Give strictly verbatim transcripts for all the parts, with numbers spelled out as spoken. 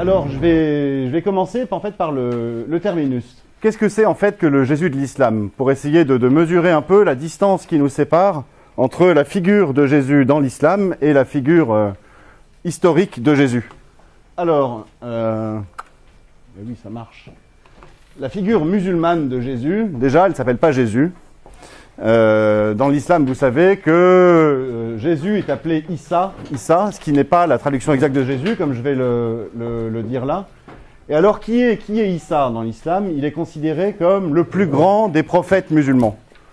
Alors, je vais, je vais commencer en fait, par le, le terminus. Qu'est-ce que c'est en fait que le Jésus de l'islam? Pour essayer de, de mesurer un peu la distance qui nous sépare entre la figure de Jésus dans l'islam et la figure euh, historique de Jésus. Alors, euh, oui, ça marche. La figure musulmane de Jésus, déjà, elle ne s'appelle pas Jésus. Euh, dans l'islam, vous savez que euh, Jésus est appelé Issa, Issa, ce qui n'est pas la traduction exacte de Jésus, comme je vais le, le, le dire là. Et alors, qui est, qui est Issa dans l'islam? Il est considéré comme le plus grand des prophètes musulmans.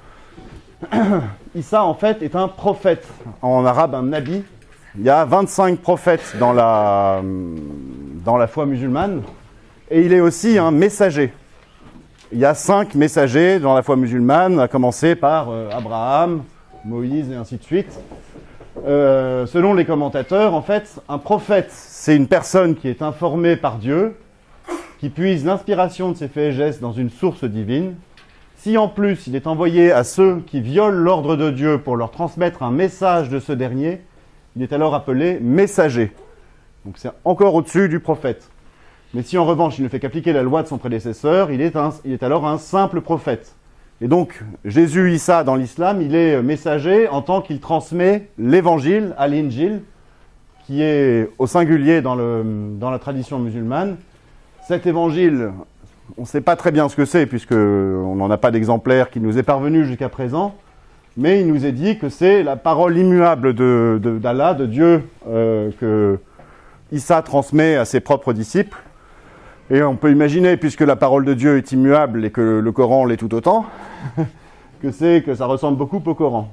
Issa, en fait, est un prophète. En arabe, un nabi. Il y a vingt-cinq prophètes dans la, dans la foi musulmane. Et il est aussi un messager. Il y a cinq messagers dans la foi musulmane, à commencer par euh, Abraham, Moïse et ainsi de suite. Euh, selon les commentateurs, en fait, un prophète, c'est une personne qui est informée par Dieu, qui puise l'inspiration de ses faits et gestes dans une source divine. Si en plus il est envoyé à ceux qui violent l'ordre de Dieu pour leur transmettre un message de ce dernier, il est alors appelé messager. Donc c'est encore au-dessus du prophète. Mais si en revanche il ne fait qu'appliquer la loi de son prédécesseur, il est, un, il est alors un simple prophète. Et donc Jésus Issa dans l'islam, il est messager en tant qu'il transmet l'évangile, al-Injil, qui est au singulier dans, le, dans la tradition musulmane. Cet évangile, on ne sait pas très bien ce que c'est, puisqu'on n'en a pas d'exemplaire qui nous est parvenu jusqu'à présent, mais il nous est dit que c'est la parole immuable de, de, d'Allah, de Dieu, euh, que Issa transmet à ses propres disciples. Et on peut imaginer, puisque la parole de Dieu est immuable et que le Coran l'est tout autant, que c'est que ça ressemble beaucoup au Coran.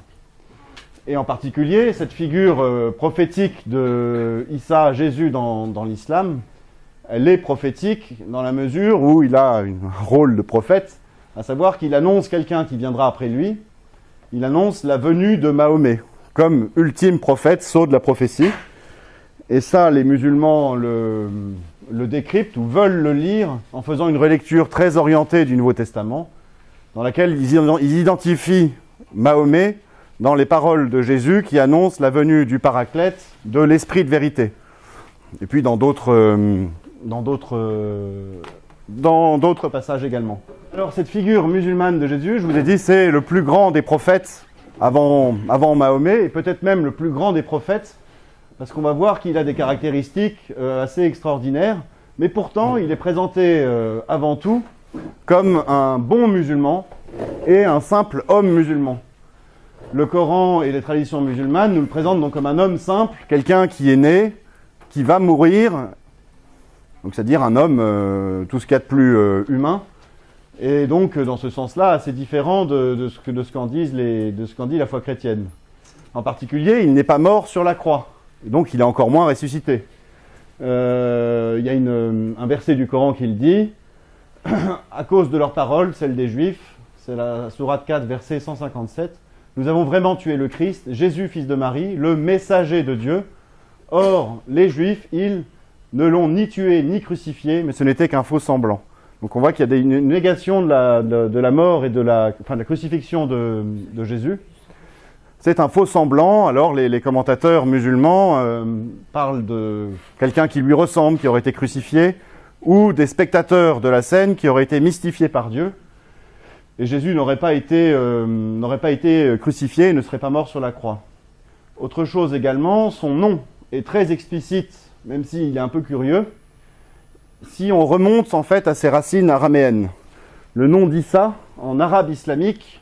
Et en particulier, cette figure euh, prophétique de Issa, Jésus dans, dans l'islam, elle est prophétique dans la mesure où il a un rôle de prophète, à savoir qu'il annonce quelqu'un qui viendra après lui. Il annonce la venue de Mahomet, comme ultime prophète, sceau de la prophétie. Et ça, les musulmans le, le décryptent ou veulent le lire en faisant une relecture très orientée du Nouveau Testament, dans laquelle ils identifient Mahomet dans les paroles de Jésus qui annoncent la venue du Paraclète, de l'Esprit de vérité. Et puis dans d'autres, euh, dans d'autres, euh, dans d'autres passages également. Alors cette figure musulmane de Jésus, je vous ai dit, c'est le plus grand des prophètes avant, avant Mahomet, et peut-être même le plus grand des prophètes, parce qu'on va voir qu'il a des caractéristiques euh, assez extraordinaires, mais pourtant il est présenté euh, avant tout comme un bon musulman et un simple homme musulman. Le Coran et les traditions musulmanes nous le présentent donc comme un homme simple, quelqu'un qui est né, qui va mourir, donc c'est-à-dire un homme, euh, tout ce qu'il y a de plus euh, humain, et donc dans ce sens-là assez différent de, de, ce que, de, ce qu'en disent les, de ce qu'en dit la foi chrétienne. En particulier, il n'est pas mort sur la croix. Et donc il est encore moins ressuscité. Euh, il y a une, un verset du Coran qui le dit, à cause de leurs paroles, celle des Juifs, c'est la sourate quatre, verset cent cinquante-sept, nous avons vraiment tué le Christ, Jésus, fils de Marie, le messager de Dieu. Or, les Juifs, ils ne l'ont ni tué ni crucifié, mais ce n'était qu'un faux semblant. Donc on voit qu'il y a des, une négation de la, de, de la mort et de la, enfin, de la crucifixion de, de Jésus. C'est un faux semblant. Alors les, les commentateurs musulmans euh, parlent de quelqu'un qui lui ressemble, qui aurait été crucifié, ou des spectateurs de la scène qui auraient été mystifiés par Dieu. Et Jésus n'aurait pas été, euh, n'aurait pas été crucifié et ne serait pas mort sur la croix. Autre chose également, son nom est très explicite, même s'il est un peu curieux, si on remonte en fait à ses racines araméennes. Le nom d'Issa, en arabe islamique,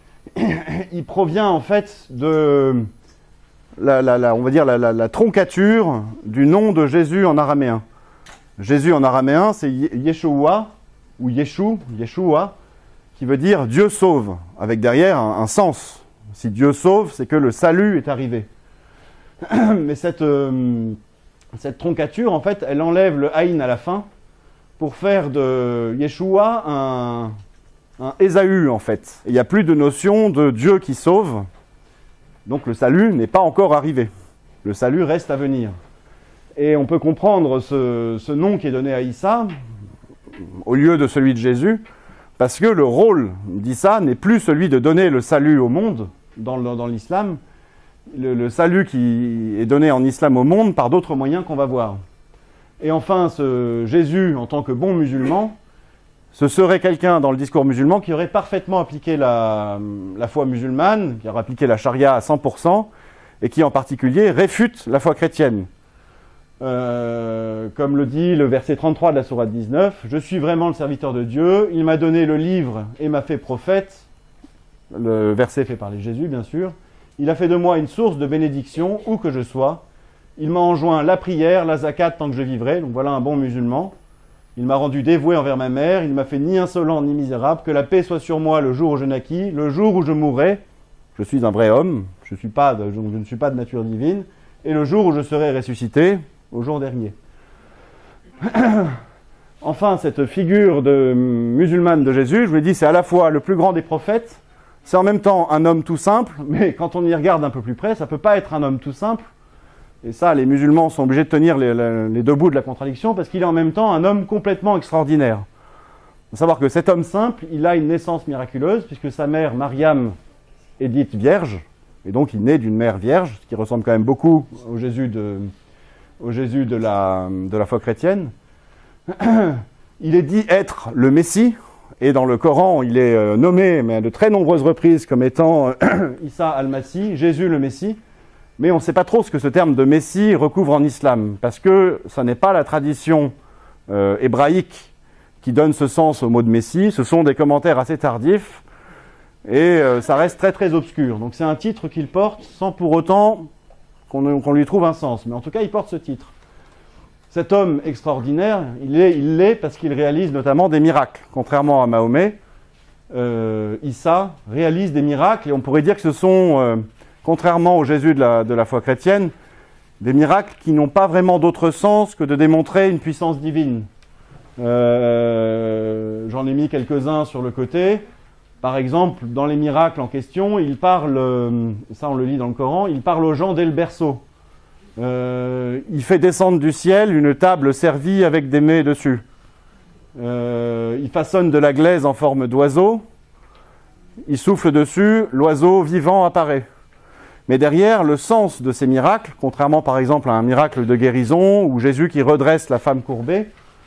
il provient en fait de la, la, la, on va dire la, la, la troncature du nom de Jésus en araméen. Jésus en araméen, c'est Yeshua, ou Yeshu, Yeshua, qui veut dire Dieu sauve, avec derrière un, un sens. Si Dieu sauve, c'est que le salut est arrivé. Mais cette, euh, cette troncature, en fait, elle enlève le Aïn à la fin pour faire de Yeshua un, un Ésaü, en fait. Il n'y a plus de notion de Dieu qui sauve, donc le salut n'est pas encore arrivé. Le salut reste à venir. Et on peut comprendre ce, ce nom qui est donné à Issa, au lieu de celui de Jésus, parce que le rôle d'Issa n'est plus celui de donner le salut au monde, dans, le, dans l'islam, le, le salut qui est donné en islam au monde par d'autres moyens qu'on va voir. Et enfin, ce Jésus, en tant que bon musulman, ce serait quelqu'un dans le discours musulman qui aurait parfaitement appliqué la, la foi musulmane, qui aurait appliqué la charia à cent pour cent, et qui en particulier réfute la foi chrétienne. Euh, comme le dit le verset trente-trois de la sourate dix-neuf, « Je suis vraiment le serviteur de Dieu, il m'a donné le livre et m'a fait prophète », le verset fait parler Jésus bien sûr, « Il a fait de moi une source de bénédiction où que je sois, il m'a enjoint la prière, la zakat tant que je vivrai », donc voilà un bon musulman. « Il m'a rendu dévoué envers ma mère, il m'a fait ni insolent ni misérable, que la paix soit sur moi le jour où je naquis, le jour où je mourrai, je suis un vrai homme, je, suis pas de, je, je ne suis pas de nature divine, et le jour où je serai ressuscité, au jour dernier. » Enfin, cette figure de musulmane de Jésus, je vous l'ai dit, c'est à la fois le plus grand des prophètes, c'est en même temps un homme tout simple, mais quand on y regarde un peu plus près, ça ne peut pas être un homme tout simple. Et ça, les musulmans sont obligés de tenir les, les, les deux bouts de la contradiction, parce qu'il est en même temps un homme complètement extraordinaire. Il faut savoir que cet homme simple, il a une naissance miraculeuse, puisque sa mère, Mariam, est dite vierge, et donc il naît d'une mère vierge, ce qui ressemble quand même beaucoup au Jésus de, au Jésus de, la, de la foi chrétienne. Il est dit être le Messie, et dans le Coran, il est nommé, mais à de très nombreuses reprises, comme étant Issa al-Masih, Jésus le Messie. Mais on ne sait pas trop ce que ce terme de Messie recouvre en islam, parce que ça n'est pas la tradition euh, hébraïque qui donne ce sens au mot de Messie, ce sont des commentaires assez tardifs, et euh, ça reste très très obscur. Donc c'est un titre qu'il porte sans pour autant qu'on qu'on lui trouve un sens, mais en tout cas il porte ce titre. Cet homme extraordinaire, il est, il l'est parce qu'il réalise notamment des miracles, contrairement à Mahomet. Euh, Issa réalise des miracles, et on pourrait dire que ce sont... Euh, contrairement au Jésus de la, de la foi chrétienne, des miracles qui n'ont pas vraiment d'autre sens que de démontrer une puissance divine. Euh, j'en ai mis quelques-uns sur le côté. Par exemple, dans les miracles en question, il parle, ça on le lit dans le Coran, il parle aux gens dès le berceau. Euh, il fait descendre du ciel une table servie avec des mets dessus. Euh, il façonne de la glaise en forme d'oiseau. Il souffle dessus, l'oiseau vivant apparaît. Mais derrière, le sens de ces miracles, contrairement par exemple à un miracle de guérison, ou Jésus qui redresse la femme courbée,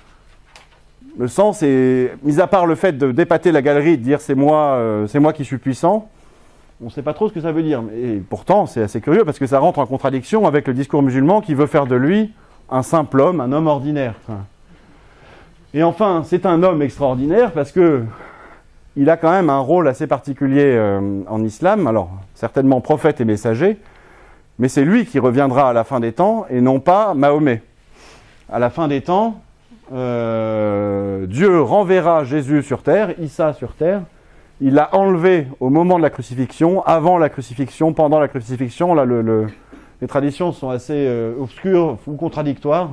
le sens est, mis à part le fait de d'épater la galerie, de dire c'est moi, euh, c'est moi qui suis puissant, on ne sait pas trop ce que ça veut dire. Et pourtant, c'est assez curieux parce que ça rentre en contradiction avec le discours musulman qui veut faire de lui un simple homme, un homme ordinaire. Et enfin, c'est un homme extraordinaire parce que il a quand même un rôle assez particulier euh, en islam, alors certainement prophète et messager, mais c'est lui qui reviendra à la fin des temps et non pas Mahomet. À la fin des temps, euh, Dieu renverra Jésus sur terre, Issa sur terre. Il l'a enlevé au moment de la crucifixion, avant la crucifixion, pendant la crucifixion. Là, le, le, les traditions sont assez euh, obscures ou contradictoires.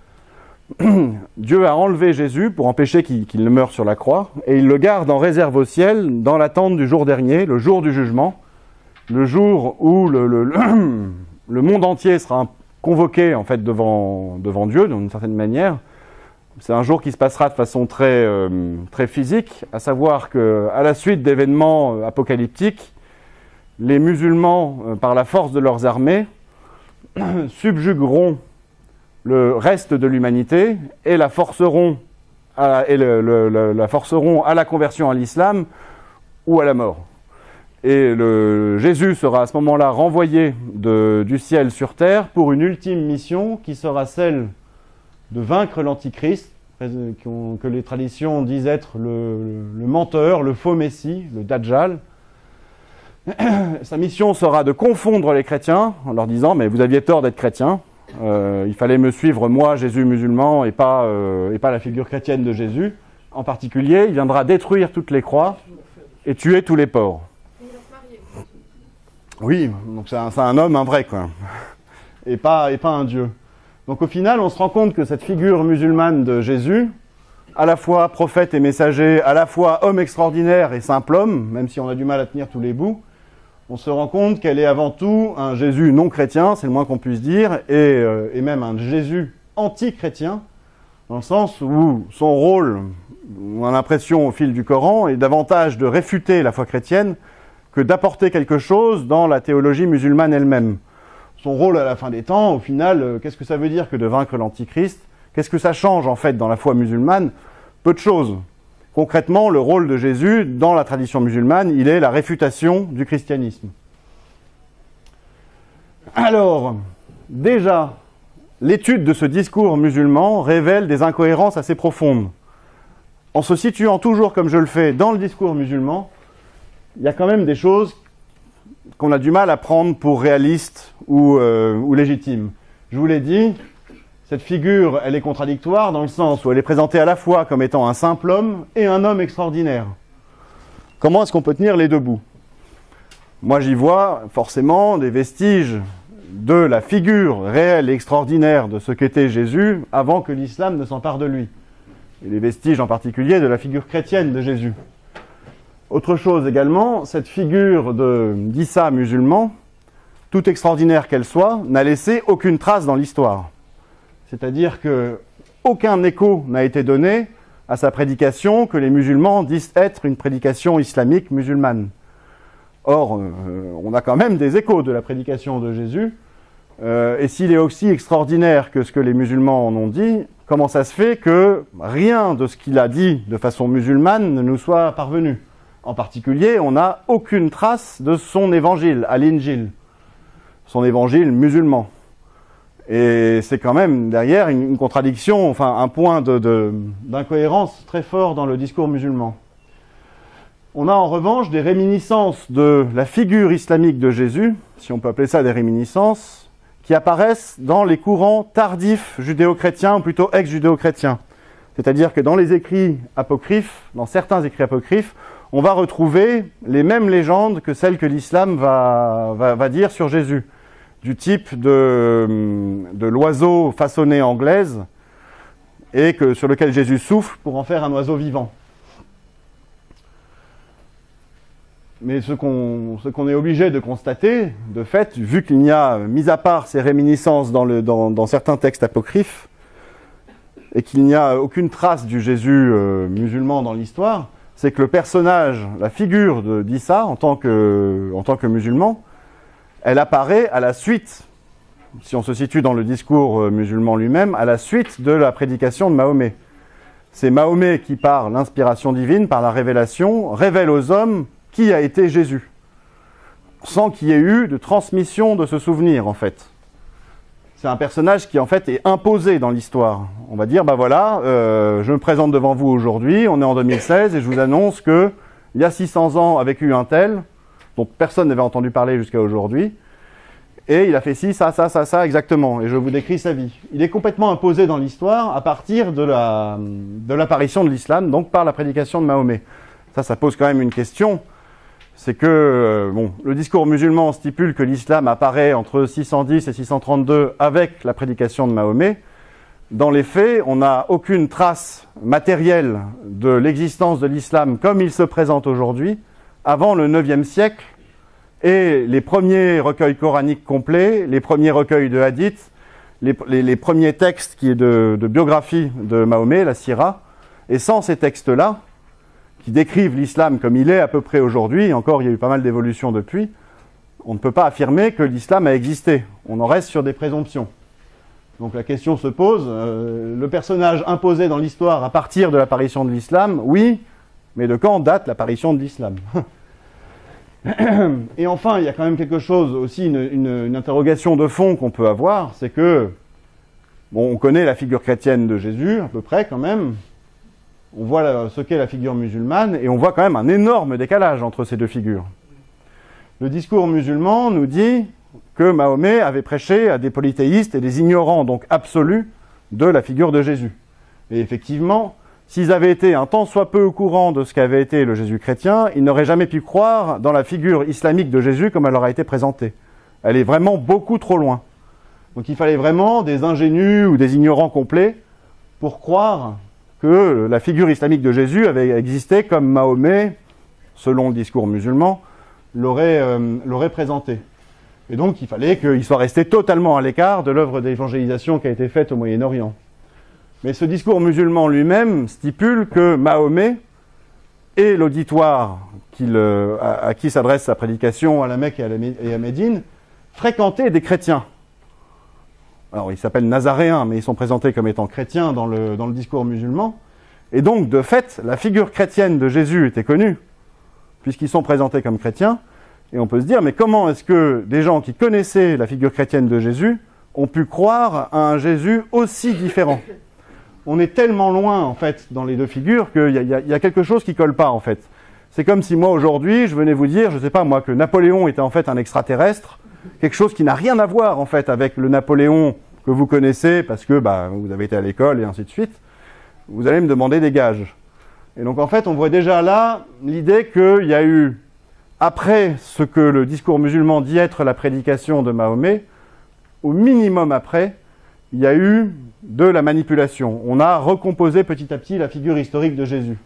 Dieu a enlevé Jésus pour empêcher qu'il qu'il ne meure sur la croix, et il le garde en réserve au ciel dans l'attente du jour dernier, le jour du jugement, le jour où le, le, le, le monde entier sera convoqué en fait devant, devant Dieu d'une certaine manière. C'est un jour qui se passera de façon très, euh, très physique, à savoir qu'à la suite d'événements apocalyptiques, les musulmans, euh, par la force de leurs armées, subjugueront le reste de l'humanité et la forceront à, et le, le, le, la forceront à la conversion à l'islam ou à la mort. Et le, Jésus sera à ce moment-là renvoyé de, du ciel sur terre pour une ultime mission qui sera celle de vaincre l'Antichrist, que les traditions disent être le, le, le menteur, le faux messie, le Dajjal. Sa mission sera de confondre les chrétiens en leur disant « mais vous aviez tort d'être chrétien ». Euh, il fallait me suivre, moi, Jésus musulman, et pas, euh, et pas la figure chrétienne de Jésus. En particulier, il viendra détruire toutes les croix et tuer tous les porcs. Oui, donc c'est un, c'est un homme, un vrai, quoi. Et pas, et pas un dieu. Donc au final, on se rend compte que cette figure musulmane de Jésus, à la fois prophète et messager, à la fois homme extraordinaire et simple homme, même si on a du mal à tenir tous les bouts, on se rend compte qu'elle est avant tout un Jésus non chrétien, c'est le moins qu'on puisse dire, et, euh, et même un Jésus anti-chrétien, dans le sens où son rôle, on a l'impression au fil du Coran, est davantage de réfuter la foi chrétienne que d'apporter quelque chose dans la théologie musulmane elle-même. Son rôle à la fin des temps, au final, euh, qu'est-ce que ça veut dire que de vaincre l'Antichrist? Qu'est-ce que ça change en fait dans la foi musulmane? Peu de choses. Concrètement, le rôle de Jésus dans la tradition musulmane, il est la réfutation du christianisme. Alors, déjà, l'étude de ce discours musulman révèle des incohérences assez profondes. En se situant toujours, comme je le fais, dans le discours musulman, il y a quand même des choses qu'on a du mal à prendre pour réalistes ou, euh, ou légitimes. Je vous l'ai dit, cette figure, elle est contradictoire dans le sens où elle est présentée à la fois comme étant un simple homme et un homme extraordinaire. Comment est-ce qu'on peut tenir les deux bouts? Moi, j'y vois forcément des vestiges de la figure réelle et extraordinaire de ce qu'était Jésus avant que l'islam ne s'empare de lui. Et les vestiges en particulier de la figure chrétienne de Jésus. Autre chose également, cette figure d'Issa musulman, toute extraordinaire qu'elle soit, n'a laissé aucune trace dans l'histoire. C'est-à-dire que aucun écho n'a été donné à sa prédication que les musulmans disent être une prédication islamique musulmane. Or, euh, on a quand même des échos de la prédication de Jésus, euh, et s'il est aussi extraordinaire que ce que les musulmans en ont dit, comment ça se fait que rien de ce qu'il a dit de façon musulmane ne nous soit parvenu? En particulier, on n'a aucune trace de son évangile, Al-Injil, son évangile musulman. Et c'est quand même derrière une, une contradiction, enfin un point de, de, d'incohérence très fort dans le discours musulman. On a en revanche des réminiscences de la figure islamique de Jésus, si on peut appeler ça des réminiscences, qui apparaissent dans les courants tardifs judéo-chrétiens, ou plutôt ex-judéo-chrétiens. C'est-à-dire que dans les écrits apocryphes, dans certains écrits apocryphes, on va retrouver les mêmes légendes que celles que l'islam va, va, va dire sur Jésus, du type de, de l'oiseau façonné en glaise, et que, sur lequel Jésus souffle pour en faire un oiseau vivant. Mais ce qu'on, ce qu'on est obligé de constater, de fait, vu qu'il n'y a, mis à part ces réminiscences dans, le, dans, dans certains textes apocryphes, et qu'il n'y a aucune trace du Jésus euh, musulman dans l'histoire, c'est que le personnage, la figure de, d'Issa, en tant que, en tant que musulman, elle apparaît à la suite, si on se situe dans le discours euh, musulman lui-même, à la suite de la prédication de Mahomet. C'est Mahomet qui, par l'inspiration divine, par la révélation, révèle aux hommes qui a été Jésus, sans qu'il y ait eu de transmission de ce souvenir, en fait. C'est un personnage qui, en fait, est imposé dans l'histoire. On va dire, ben voilà, euh, je me présente devant vous aujourd'hui, on est en deux mille seize, et je vous annonce que il y a six cents ans, a vécu un tel, dont personne n'avait entendu parler jusqu'à aujourd'hui, et il a fait ci, ça, ça, ça, ça, exactement, et je vous décris sa vie. Il est complètement imposé dans l'histoire à partir de la, de l'apparition de l'islam, donc par la prédication de Mahomet. Ça, ça pose quand même une question. C'est que euh, bon, le discours musulman stipule que l'islam apparaît entre six cent dix et six cent trente-deux avec la prédication de Mahomet. Dans les faits, on n'a aucune trace matérielle de l'existence de l'islam comme il se présente aujourd'hui, avant le neuvième siècle, et les premiers recueils coraniques complets, les premiers recueils de hadiths, les, les, les premiers textes qui est de, de biographie de Mahomet, la Sira, et sans ces textes-là, qui décrivent l'islam comme il est à peu près aujourd'hui, encore il y a eu pas mal d'évolutions depuis, on ne peut pas affirmer que l'islam a existé. On en reste sur des présomptions. Donc la question se pose, euh, le personnage imposé dans l'histoire à partir de l'apparition de l'islam, oui, mais de quand date l'apparition de l'islam? Et enfin, il y a quand même quelque chose aussi, une, une, une interrogation de fond qu'on peut avoir, c'est que, bon, on connaît la figure chrétienne de Jésus, à peu près quand même, on voit la, ce qu'est la figure musulmane, et on voit quand même un énorme décalage entre ces deux figures. Le discours musulman nous dit que Mahomet avait prêché à des polythéistes et des ignorants, donc absolus, de la figure de Jésus. Et effectivement, s'ils avaient été un tant soit peu au courant de ce qu'avait été le Jésus chrétien, ils n'auraient jamais pu croire dans la figure islamique de Jésus comme elle leur a été présentée. Elle est vraiment beaucoup trop loin. Donc il fallait vraiment des ingénus ou des ignorants complets pour croire que la figure islamique de Jésus avait existé comme Mahomet, selon le discours musulman, l'aurait, euh, l'aurait présenté. Et donc il fallait qu'il soit resté totalement à l'écart de l'œuvre d'évangélisation qui a été faite au Moyen-Orient. Mais ce discours musulman lui-même stipule que Mahomet et l'auditoire qu'il, euh, à, à qui s'adresse sa prédication à la Mecque et à, la, et à Médine fréquentaient des chrétiens. alors ils s'appellent nazaréens, mais ils sont présentés comme étant chrétiens dans le, dans le discours musulman. Et donc, de fait, la figure chrétienne de Jésus était connue, puisqu'ils sont présentés comme chrétiens. Et on peut se dire, mais comment est-ce que des gens qui connaissaient la figure chrétienne de Jésus ont pu croire à un Jésus aussi différent? On est tellement loin, en fait, dans les deux figures, qu'il y, y, y a quelque chose qui colle pas, en fait. C'est comme si moi, aujourd'hui, je venais vous dire, je sais pas, moi, que Napoléon était en fait un extraterrestre, quelque chose qui n'a rien à voir, en fait, avec le Napoléon que vous connaissez, parce que bah, vous avez été à l'école, et ainsi de suite. Vous allez me demander des gages. Et donc, en fait, on voit déjà là l'idée qu'il y a eu, après ce que le discours musulman dit être la prédication de Mahomet, au minimum après, il y a eu de la manipulation. On a recomposé petit à petit la figure historique de Jésus.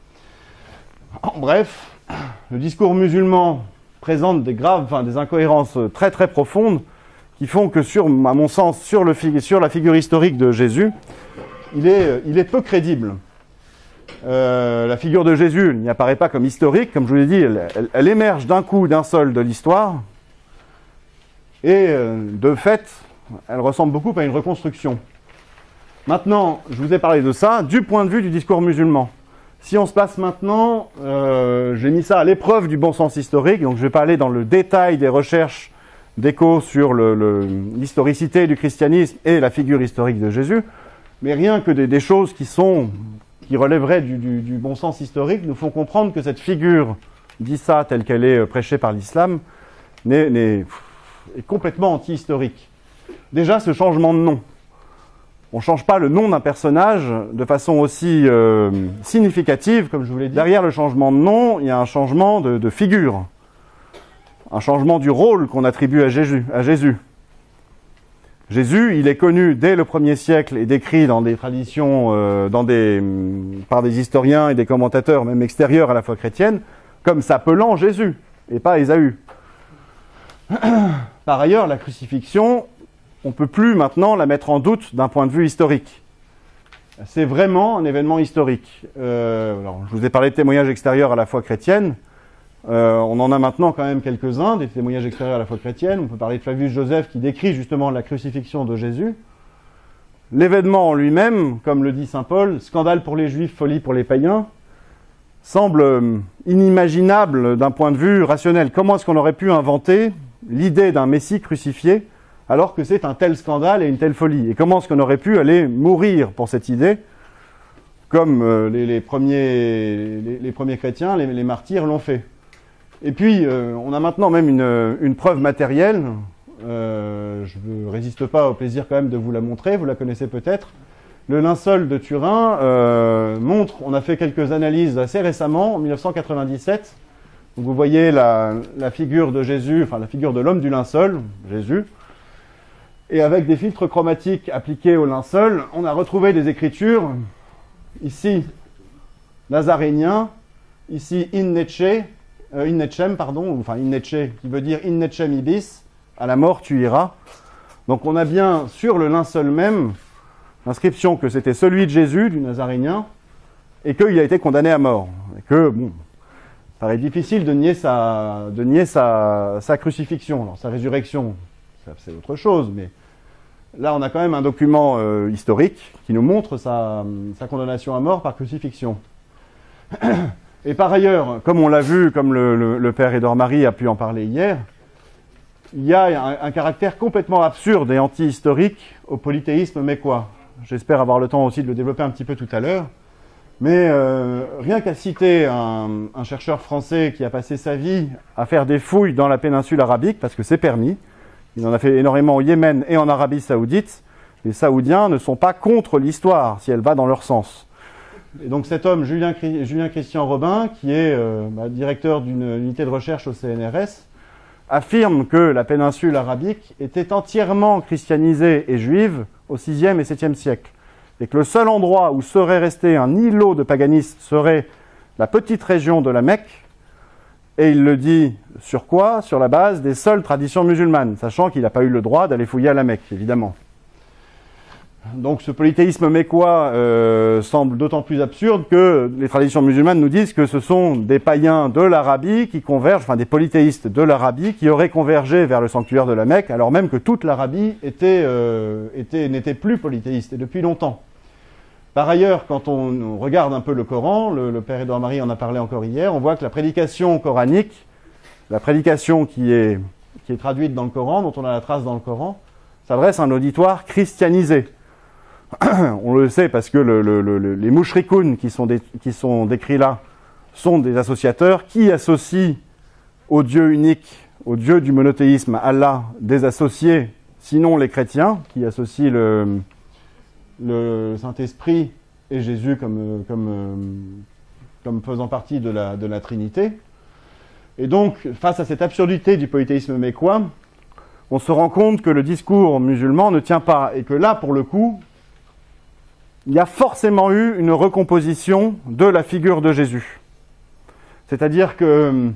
En bref, le discours musulman présente des graves, enfin des incohérences très très profondes qui font que, sur, à mon sens, sur, le, sur la figure historique de Jésus, il est, il est peu crédible. Euh, la figure de Jésus n'y apparaît pas comme historique, comme je vous l'ai dit, elle, elle, elle émerge d'un coup, d'un seul de l'histoire, et euh, de fait, elle ressemble beaucoup à une reconstruction. Maintenant, je vous ai parlé de ça du point de vue du discours musulman. Si on se passe maintenant, euh, j'ai mis ça à l'épreuve du bon sens historique, donc je ne vais pas aller dans le détail des recherches d'écho sur le, le, l'historicité du christianisme et la figure historique de Jésus, mais rien que des, des choses qui sont, qui relèveraient du, du, du bon sens historique nous font comprendre que cette figure d'Issa, telle qu'elle est prêchée par l'islam, n'est, n'est, est complètement anti-historique. Déjà, ce changement de nom. On ne change pas le nom d'un personnage de façon aussi euh, significative, comme je vous l'ai dit. Derrière le changement de nom, il y a un changement de, de figure. Un changement du rôle qu'on attribue à Jésus, à Jésus. Jésus, il est connu dès le premier siècle et décrit dans des traditions, euh, dans des, par des historiens et des commentateurs, même extérieurs à la foi chrétienne, comme s'appelant Jésus, et pas Ésaü. Par ailleurs, la crucifixion, on ne peut plus maintenant la mettre en doute d'un point de vue historique. C'est vraiment un événement historique. Euh, alors, je vous ai parlé de témoignages extérieurs à la foi chrétienne. Euh, on en a maintenant quand même quelques-uns, des témoignages extérieurs à la foi chrétienne. On peut parler de Flavius Joseph qui décrit justement la crucifixion de Jésus. L'événement en lui-même, comme le dit saint Paul, scandale pour les Juifs, folie pour les païens, semble inimaginable d'un point de vue rationnel. Comment est-ce qu'on aurait pu inventer l'idée d'un Messie crucifié alors que c'est un tel scandale et une telle folie? Et comment est-ce qu'on aurait pu aller mourir pour cette idée, comme euh, les, les, premiers, les, les premiers chrétiens, les, les martyrs l'ont fait? Et puis, euh, on a maintenant même une, une preuve matérielle. Euh, je ne résiste pas au plaisir quand même de vous la montrer, vous la connaissez peut-être. Le linceul de Turin euh, montre, on a fait quelques analyses assez récemment, en mille neuf cent quatre-vingt-dix-sept. Donc vous voyez la, la figure de Jésus, enfin la figure de l'homme du linceul, Jésus. Et avec des filtres chromatiques appliqués au linceul, on a retrouvé des écritures, ici, nazarénien, ici, in nece, Euh, in necem, pardon, enfin in nece, qui veut dire in necem ibis, à la mort tu iras. Donc on a bien sur le linceul même l'inscription que c'était celui de Jésus, du Nazarénien, et qu'il a été condamné à mort. Et que, bon, ça paraît difficile de nier sa, de nier sa, sa crucifixion. Alors sa résurrection, ça, c'est autre chose, mais là on a quand même un document euh, historique qui nous montre sa, sa condamnation à mort par crucifixion. Et par ailleurs, comme on l'a vu, comme le, le, le père Édouard Marie a pu en parler hier, il y a un, un caractère complètement absurde et anti-historique au polythéisme mécois. J'espère avoir le temps aussi de le développer un petit peu tout à l'heure. Mais euh, rien qu'à citer un, un chercheur français qui a passé sa vie à faire des fouilles dans la péninsule arabique, parce que c'est permis, il en a fait énormément au Yémen et en Arabie Saoudite, les Saoudiens ne sont pas contre l'histoire si elle va dans leur sens. Et donc cet homme, Julien, Julien Christian Robin, qui est euh, bah, directeur d'une unité de recherche au C N R S, affirme que la péninsule arabique était entièrement christianisée et juive au sixième et septième siècle, et que le seul endroit où serait resté un îlot de paganistes serait la petite région de la Mecque, et il le dit sur quoi? Sur la base des seules traditions musulmanes, sachant qu'il n'a pas eu le droit d'aller fouiller à la Mecque, évidemment. Donc ce polythéisme mécois euh, semble d'autant plus absurde que les traditions musulmanes nous disent que ce sont des païens de l'Arabie qui convergent, enfin des polythéistes de l'Arabie qui auraient convergé vers le sanctuaire de la Mecque, alors même que toute l'Arabie était, euh, était, n'était plus polythéiste, et depuis longtemps. Par ailleurs, quand on, on regarde un peu le Coran, le, le Père Édouard Marie en a parlé encore hier, on voit que la prédication coranique, la prédication qui est, qui est traduite dans le Coran, dont on a la trace dans le Coran, s'adresse à un auditoire christianisé. On le sait parce que le, le, le, les mouchrikoun qui sont, des, qui sont décrits là sont des associateurs qui associent au Dieu unique, au Dieu du monothéisme, Allah, des associés, sinon les chrétiens, qui associent le, le Saint-Esprit et Jésus comme, comme, comme faisant partie de la, de la Trinité. Et donc, face à cette absurdité du polythéisme mécois, on se rend compte que le discours musulman ne tient pas, et que là, pour le coup, il y a forcément eu une recomposition de la figure de Jésus. C'est-à-dire que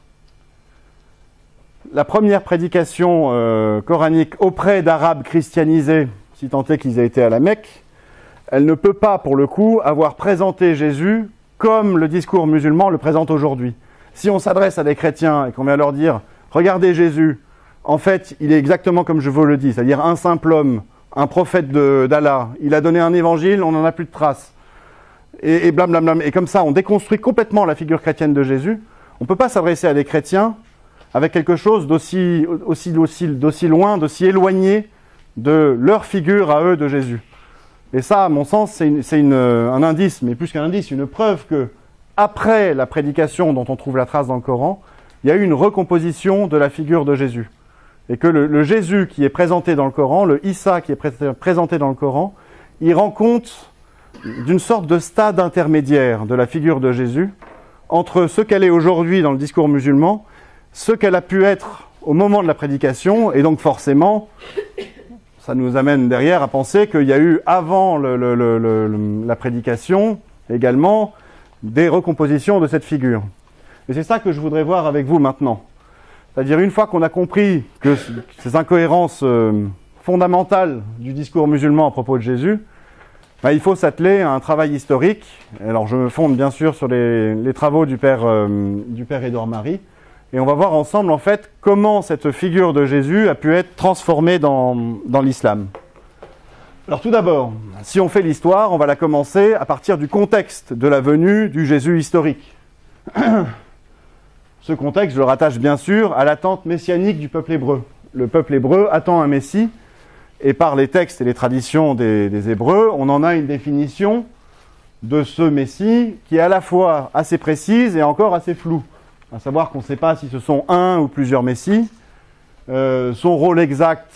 la première prédication euh, coranique auprès d'Arabes christianisés, si tant est qu'ils aient été à la Mecque, elle ne peut pas, pour le coup, avoir présenté Jésus comme le discours musulman le présente aujourd'hui. Si on s'adresse à des chrétiens et qu'on vient leur dire « Regardez Jésus, en fait, il est exactement comme je vous le dis, c'est-à-dire un simple homme, un prophète d'Allah, il a donné un évangile, on n'en a plus de traces. » Et, et blablabla. Et comme ça, on déconstruit complètement la figure chrétienne de Jésus. On ne peut pas s'adresser à des chrétiens avec quelque chose d'aussi aussi, aussi, d'aussi loin, d'aussi éloigné de leur figure à eux de Jésus. Et ça, à mon sens, c'est une, c'est une, un indice, mais plus qu'un indice, une preuve que, après la prédication dont on trouve la trace dans le Coran, il y a eu une recomposition de la figure de Jésus. Et que le, le Jésus qui est présenté dans le Coran, le Issa qui est pré présenté dans le Coran, il rend compte d'une sorte de stade intermédiaire de la figure de Jésus entre ce qu'elle est aujourd'hui dans le discours musulman, ce qu'elle a pu être au moment de la prédication, et donc forcément, ça nous amène derrière à penser qu'il y a eu avant le, le, le, le, la prédication également des recompositions de cette figure. Et c'est ça que je voudrais voir avec vous maintenant. C'est-à-dire, une fois qu'on a compris que ces incohérences euh, fondamentales du discours musulman à propos de Jésus, ben, il faut s'atteler à un travail historique. Alors, je me fonde bien sûr sur les, les travaux du père, euh, du père Édouard Marie, et on va voir ensemble, en fait, comment cette figure de Jésus a pu être transformée dans, dans l'islam. Alors, tout d'abord, si on fait l'histoire, on va la commencer à partir du contexte de la venue du Jésus historique. Ce contexte, je le rattache bien sûr à l'attente messianique du peuple hébreu. Le peuple hébreu attend un Messie, et par les textes et les traditions des, des Hébreux, on en a une définition de ce Messie qui est à la fois assez précise et encore assez floue. À savoir qu'on ne sait pas si ce sont un ou plusieurs Messies. Euh, son rôle exact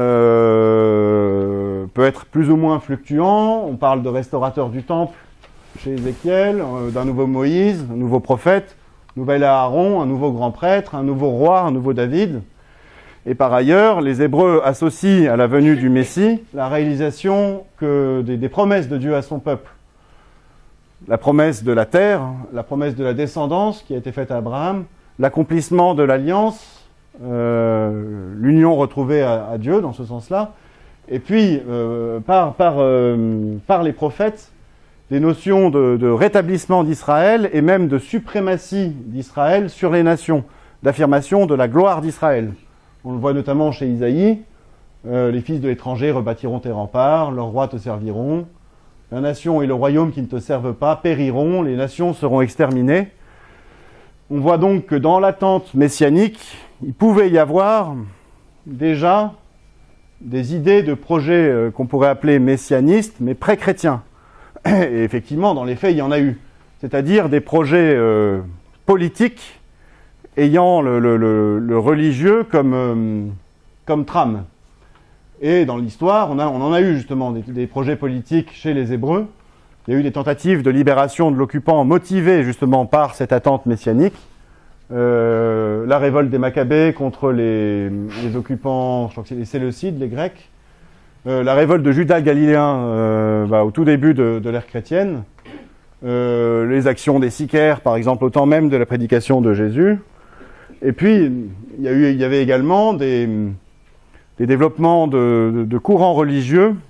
euh, peut être plus ou moins fluctuant. On parle de restaurateur du temple chez Ézéchiel, euh, d'un nouveau Moïse, un nouveau prophète, nouvel Aaron, un nouveau grand prêtre, un nouveau roi, un nouveau David. Et par ailleurs, les Hébreux associent à la venue du Messie la réalisation que des, des promesses de Dieu à son peuple. La promesse de la terre, la promesse de la descendance qui a été faite à Abraham, l'accomplissement de l'alliance, euh, l'union retrouvée à, à Dieu dans ce sens-là, et puis euh, par, par, euh, par les prophètes, des notions de, de rétablissement d'Israël et même de suprématie d'Israël sur les nations, d'affirmation de la gloire d'Israël. On le voit notamment chez Isaïe, euh, les fils de l'étranger rebâtiront tes remparts, leurs rois te serviront, la nation et le royaume qui ne te servent pas périront, les nations seront exterminées. On voit donc que dans l'attente messianique, il pouvait y avoir déjà des idées de projets euh, qu'on pourrait appeler messianistes, mais pré-chrétiens. Et effectivement, dans les faits, il y en a eu. C'est-à-dire des projets euh, politiques ayant le, le, le, le religieux comme, euh, comme trame. Et dans l'histoire, on, a, on en a eu justement des, des projets politiques chez les Hébreux. Il y a eu des tentatives de libération de l'occupant motivées justement par cette attente messianique. Euh, la révolte des Maccabées contre les, les occupants, je crois que c'est les Séleucides, les Grecs. Euh, la révolte de Judas Galiléen euh, bah, au tout début de, de l'ère chrétienne. Euh, les actions des sicaires, par exemple, au temps même de la prédication de Jésus. Et puis, il y, a eu, il y avait également des, des développements de, de, de courants religieux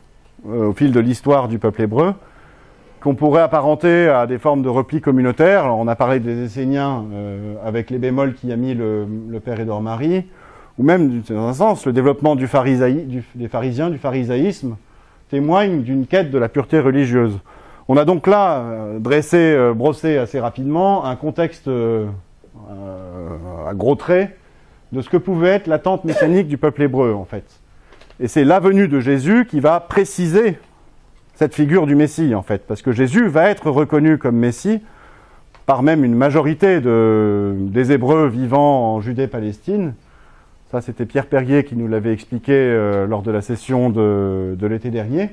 euh, au fil de l'histoire du peuple hébreu, qu'on pourrait apparenter à des formes de repli communautaire. Alors, on a parlé des Esséniens euh, avec les bémols qui a mis le, le père Édouard Marie, ou même, dans un sens, le développement du pharisaï, du, des pharisiens, du pharisaïsme, témoigne d'une quête de la pureté religieuse. On a donc là euh, dressé, euh, brossé assez rapidement un contexte euh, euh, à gros traits de ce que pouvait être l'attente messianique du peuple hébreu, en fait. Et c'est la venue de Jésus qui va préciser cette figure du Messie, en fait, parce que Jésus va être reconnu comme Messie par même une majorité de, des Hébreux vivant en Judée-Palestine. Ça, c'était Pierre Perrier qui nous l'avait expliqué euh, lors de la session de, de l'été dernier.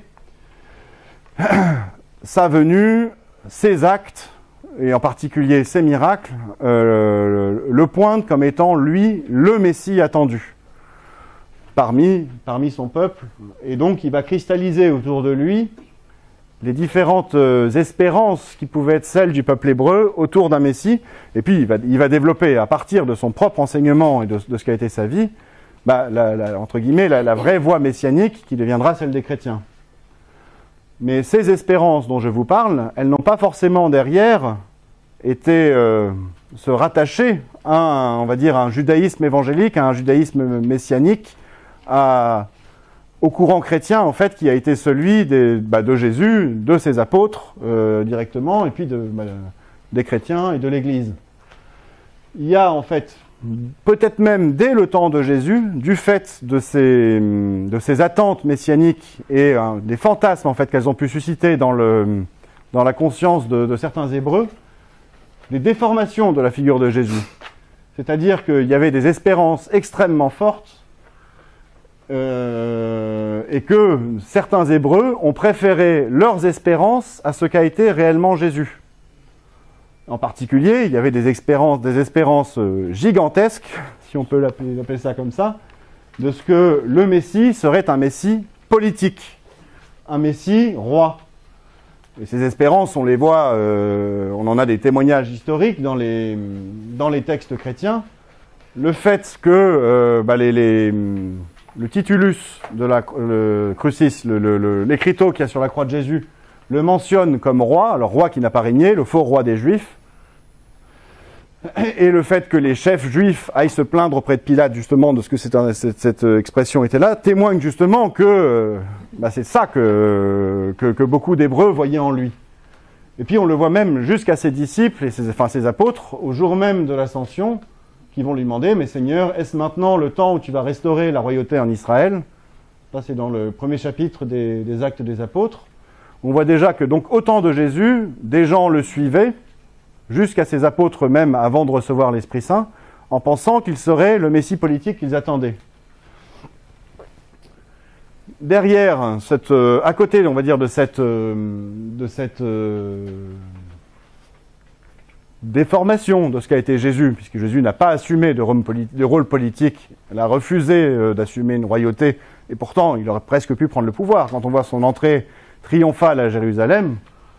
Sa venue, ses actes, et en particulier ses miracles, euh, le pointent comme étant, lui, le Messie attendu parmi, parmi son peuple. Et donc, il va cristalliser autour de lui les différentes euh, espérances qui pouvaient être celles du peuple hébreu autour d'un Messie. Et puis, il va, il va développer, à partir de son propre enseignement et de, de ce qu'a été sa vie, bah, la, la, entre guillemets, la, la vraie voie messianique qui deviendra celle des chrétiens. Mais ces espérances dont je vous parle, elles n'ont pas forcément derrière été euh, se rattacher à, un, on va dire, à un judaïsme évangélique, à un judaïsme messianique, à, au courant chrétien, en fait, qui a été celui des, bah, de Jésus, de ses apôtres euh, directement, et puis de, bah, des chrétiens et de l'Église. Il y a, en fait, peut-être même dès le temps de Jésus, du fait de ces, de ces attentes messianiques et euh, des fantasmes, en fait, qu'elles ont pu susciter dans, le, dans la conscience de, de certains Hébreux, des déformations de la figure de Jésus. C'est-à-dire qu'il y avait des espérances extrêmement fortes euh, et que certains Hébreux ont préféré leurs espérances à ce qu'a été réellement Jésus. En particulier, il y avait des espérances, des espérances gigantesques, si on peut l'appeler, l'appeler ça comme ça, de ce que le Messie serait un Messie politique, un Messie roi. Et ces espérances, on les voit, euh, on en a des témoignages historiques dans les, dans les textes chrétiens. Le fait que euh, bah les, les, le titulus de la le crucis, le, le, le, l'écriteau qu'il y a sur la croix de Jésus, le mentionne comme roi, alors roi qui n'a pas régné, le faux roi des Juifs, et le fait que les chefs juifs aillent se plaindre auprès de Pilate justement de ce que cette, cette, cette expression était là, témoigne justement que bah, c'est ça que, que, que beaucoup d'Hébreux voyaient en lui. Et puis on le voit même jusqu'à ses disciples, et ses, enfin ses apôtres, au jour même de l'ascension, qui vont lui demander « Mais Seigneur, est-ce maintenant le temps où tu vas restaurer la royauté en Israël ?» Ça c'est dans le premier chapitre des, des Actes des Apôtres. On voit déjà que donc au temps de Jésus, des gens le suivaient, jusqu'à ses apôtres même avant de recevoir l'Esprit Saint, en pensant qu'il serait le Messie politique qu'ils attendaient. Derrière, cette, euh, à côté, on va dire, de cette, euh, de cette euh, déformation de ce qu'a été Jésus, puisque Jésus n'a pas assumé de, de rôle politique, il a refusé euh, d'assumer une royauté, et pourtant il aurait presque pu prendre le pouvoir. Quand on voit son entrée triomphale à Jérusalem,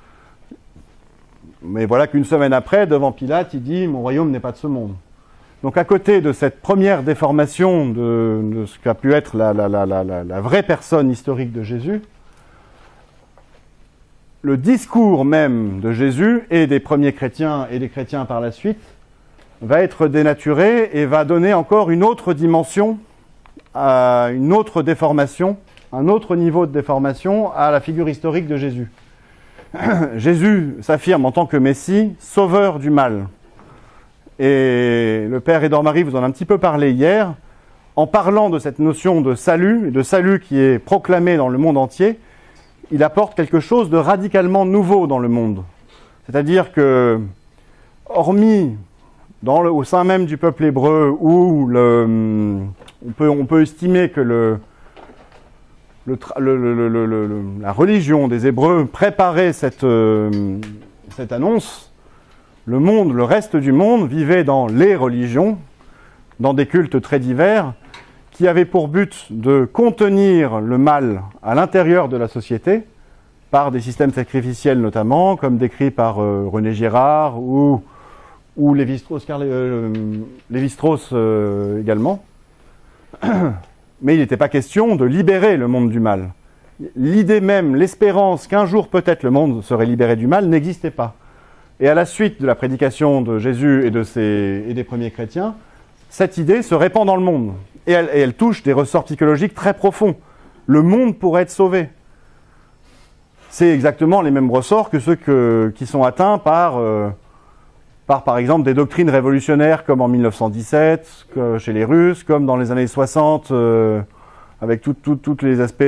mais voilà qu'une semaine après, devant Pilate, il dit « Mon royaume n'est pas de ce monde ». Donc à côté de cette première déformation de, de ce qu'a pu être la, la, la, la, la vraie personne historique de Jésus, le discours même de Jésus et des premiers chrétiens et des chrétiens par la suite va être dénaturé et va donner encore une autre dimension, à une autre déformation, un autre niveau de déformation à la figure historique de Jésus. Jésus s'affirme en tant que Messie, sauveur du mal. Et le père Édouard Marie vous en a un petit peu parlé hier, en parlant de cette notion de salut, de salut qui est proclamé dans le monde entier, il apporte quelque chose de radicalement nouveau dans le monde. C'est-à-dire que, hormis dans le, au sein même du peuple hébreu, où le, on, peut, on peut estimer que le Le, le, le, le, le, la religion des Hébreux préparait cette, euh, cette annonce, le monde, le reste du monde vivait dans les religions, dans des cultes très divers, qui avaient pour but de contenir le mal à l'intérieur de la société, par des systèmes sacrificiels notamment, comme décrit par euh, René Girard ou, ou Lévi-Strauss, euh, Lévi-Strauss euh, également. Mais il n'était pas question de libérer le monde du mal. l'idée même, l'espérance qu'un jour peut-être le monde serait libéré du mal n'existait pas. Et à la suite de la prédication de Jésus et, de ses, et des premiers chrétiens, cette idée se répand dans le monde. Et elle, et elle touche des ressorts psychologiques très profonds. Le monde pourrait être sauvé. C'est exactement les mêmes ressorts que ceux que, qui sont atteints par, euh, par, par exemple, des doctrines révolutionnaires comme en mille neuf cent dix-sept, que chez les Russes, comme dans les années soixante, euh, avec tous tout, tout, les aspects de,